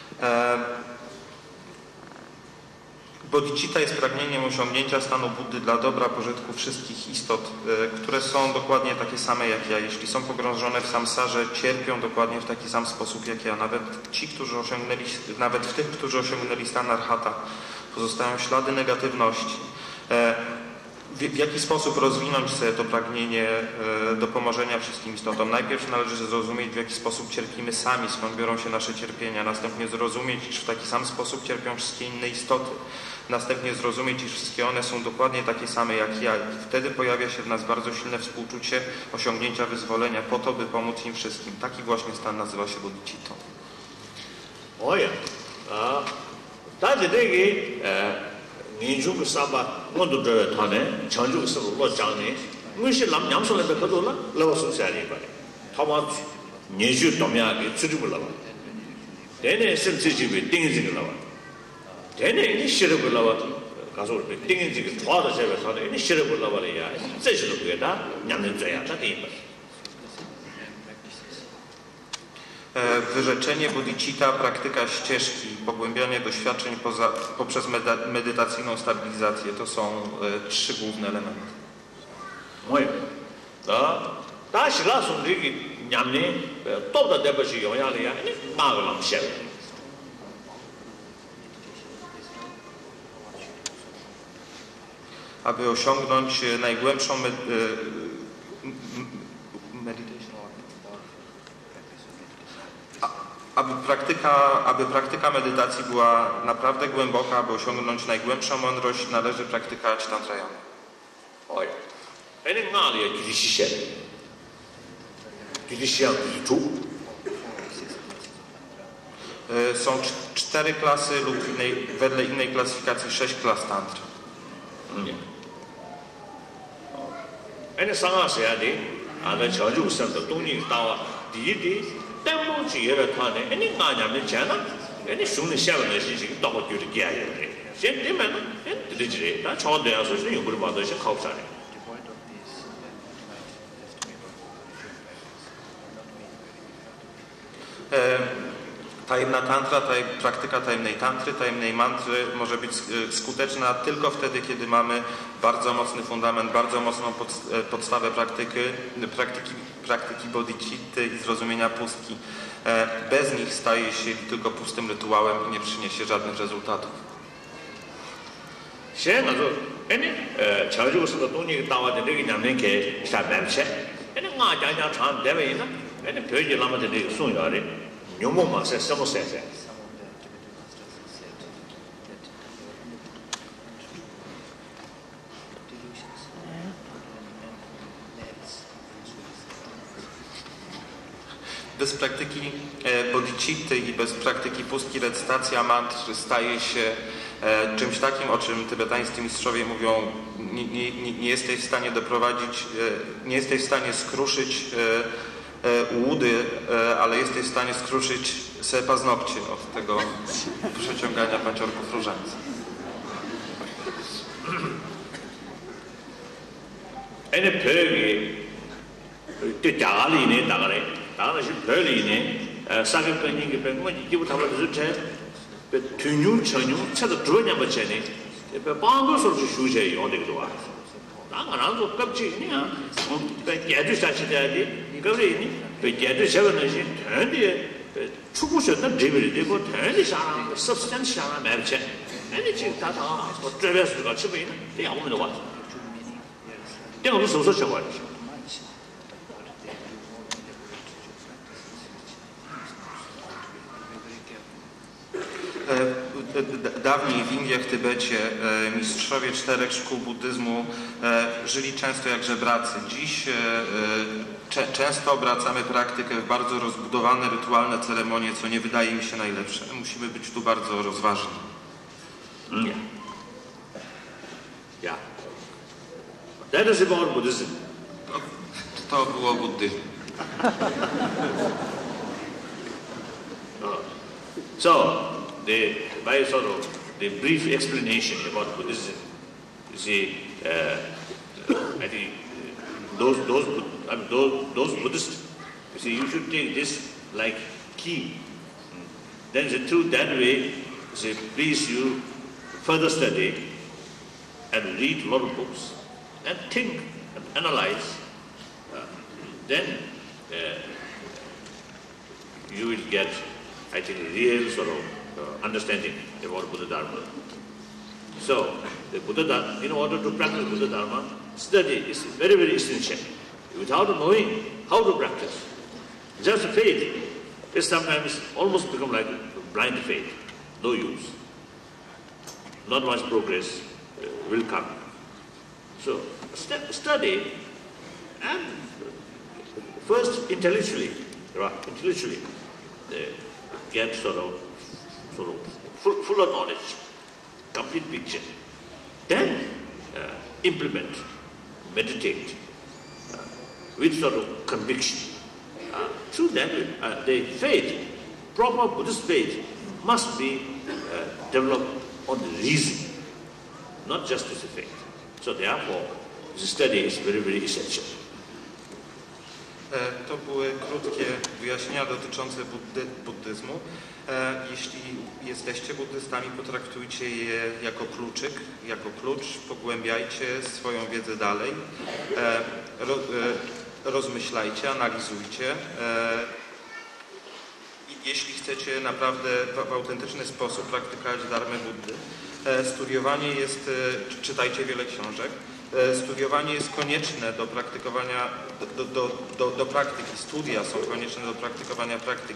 Bodhicitta jest pragnieniem osiągnięcia stanu Buddy dla dobra pożytku wszystkich istot, które są dokładnie takie same jak ja. Jeśli są pogrążone w samsarze, cierpią dokładnie w taki sam sposób jak ja. Nawet w tych, którzy osiągnęli stan arhata, pozostają ślady negatywności. W jaki sposób rozwinąć sobie to pragnienie do pomożenia wszystkim istotom? Najpierw należy zrozumieć, w jaki sposób cierpimy sami, skąd biorą się nasze cierpienia. Następnie zrozumieć, iż w taki sam sposób cierpią wszystkie inne istoty. Następnie zrozumieć, iż wszystkie one są dokładnie takie same jak ja. I wtedy pojawia się w nas bardzo silne współczucie osiągnięcia wyzwolenia po to, by pomóc im wszystkim. Taki właśnie stan nazywa się bodhicittą. Oja. Ninjuk Saba, Mondo Tane, Chanjuk Sabo Jani, we should Lam Yamson at the Kadola, Lavasu Sally. Thomas Niju Tomyaki, Tsujubula. Then a sensitive with things in lava. Then any shirable lava, Kazo, things in father ever, any shirable lava, session of Geda, Yaman Jayata. Wyrzeczenie bodhicitta, praktyka ścieżki, pogłębianie doświadczeń poprzez medytacyjną stabilizację. To są trzy główne elementy. Aby osiągnąć najgłębszą aby praktyka medytacji była naprawdę głęboka, aby osiągnąć najgłębszą mądrość, należy praktykować tantrayana. Są 4 klasy lub wedle innej klasyfikacji 6 klas tantry. Any Nanya China, any soon as 7 is double duty gay. Send him and the digit, that's all the answers you would want to say. Tajemna tantra, praktyka tajemnej tantry, tajemnej mantry może być skuteczna tylko wtedy, kiedy mamy bardzo mocny fundament, bardzo mocną podstawę praktyki bodhicitty i zrozumienia pustki. Bez nich staje się tylko pustym rytuałem i nie przyniesie żadnych rezultatów. Bez praktyki bodhicitty i bez praktyki pustki recytacja mantr staje się czymś takim, o czym tybetańscy mistrzowie mówią, nie jesteś w stanie doprowadzić, nie jesteś w stanie skruszyć łudy, ale jesteś w stanie skruszyć sobie paznokcie od tego przeciągania panciorków różańca. 다시 별이네 사격권이 백만 이기부터 주체 튜뉴 전유 차도 들어냐 버체네 방고서 주셔야 요데도 와 나가나도 껍질이냐 배게도 사치다디 그러니 배게도 세번이지 된데 추구셨던 레벨이 되고 된데 사람 substance 사람 맵체 아니 지금 다다 어쩌면서 같이 보이는 데 아무도 와 내가 무슨 소리 쳐 가지고 Dawniej w Indiach, w Tybecie mistrzowie 4 szkół buddyzmu żyli często jak żebracy. Dziś często obracamy praktykę w bardzo rozbudowane, rytualne ceremonie, co nie wydaje mi się najlepsze. Musimy być tu bardzo rozważni. That is about Buddhism. To było buddyzm. So, by sort of the brief explanation about Buddhism, you see, I think those Buddhists, you see, you should take this like key. Then through that way, you see, please you further study and read a lot of books and think and analyze. Then you will get, I think, real sort of understanding about Buddha Dharma. So, the Buddha Dharma, in order to practice Buddha Dharma, study is very, very essential. Without knowing how to practice, just faith is sometimes almost become like blind faith, no use. Not much progress will come. So, study and first intellectually get sort of fuller knowledge, complete picture. Then implement, meditate with sort of conviction. Through that, the faith, proper Buddhist faith, must be developed on the reason, not just as a faith. So therefore, the study is very, very essential. To były krótkie wyjaśnienia dotyczące buddyzmu. Jeśli jesteście buddystami, potraktujcie je jako kluczyk, jako klucz, pogłębiajcie swoją wiedzę dalej, rozmyślajcie, analizujcie. Jeśli chcecie naprawdę w autentyczny sposób praktykować dharmę Buddy, studiowanie jest, czytajcie wiele książek, studiowanie jest konieczne do praktykowania, do praktyki. Studia są konieczne do praktykowania praktyki.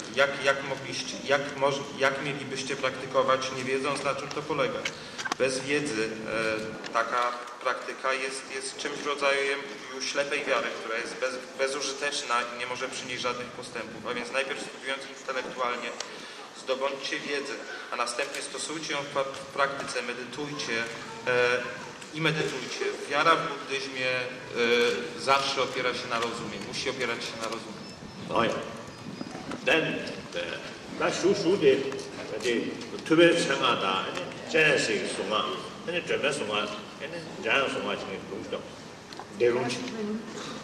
Jak mielibyście praktykować, nie wiedząc, na czym to polega? Bez wiedzy taka praktyka jest czymś w rodzaju ślepej wiary, która jest bezużyteczna i nie może przynieść żadnych postępów. A więc najpierw studiując intelektualnie, zdobądźcie wiedzę, a następnie stosujcie ją w praktyce, medytujcie i medytujcie. Wiara w buddyzmie zawsze opiera się na rozumie, musi opierać się na rozumie. Oh yeah. Then the tuber sangata, Genesis sunga, and the German sunga, and the Giant sunga,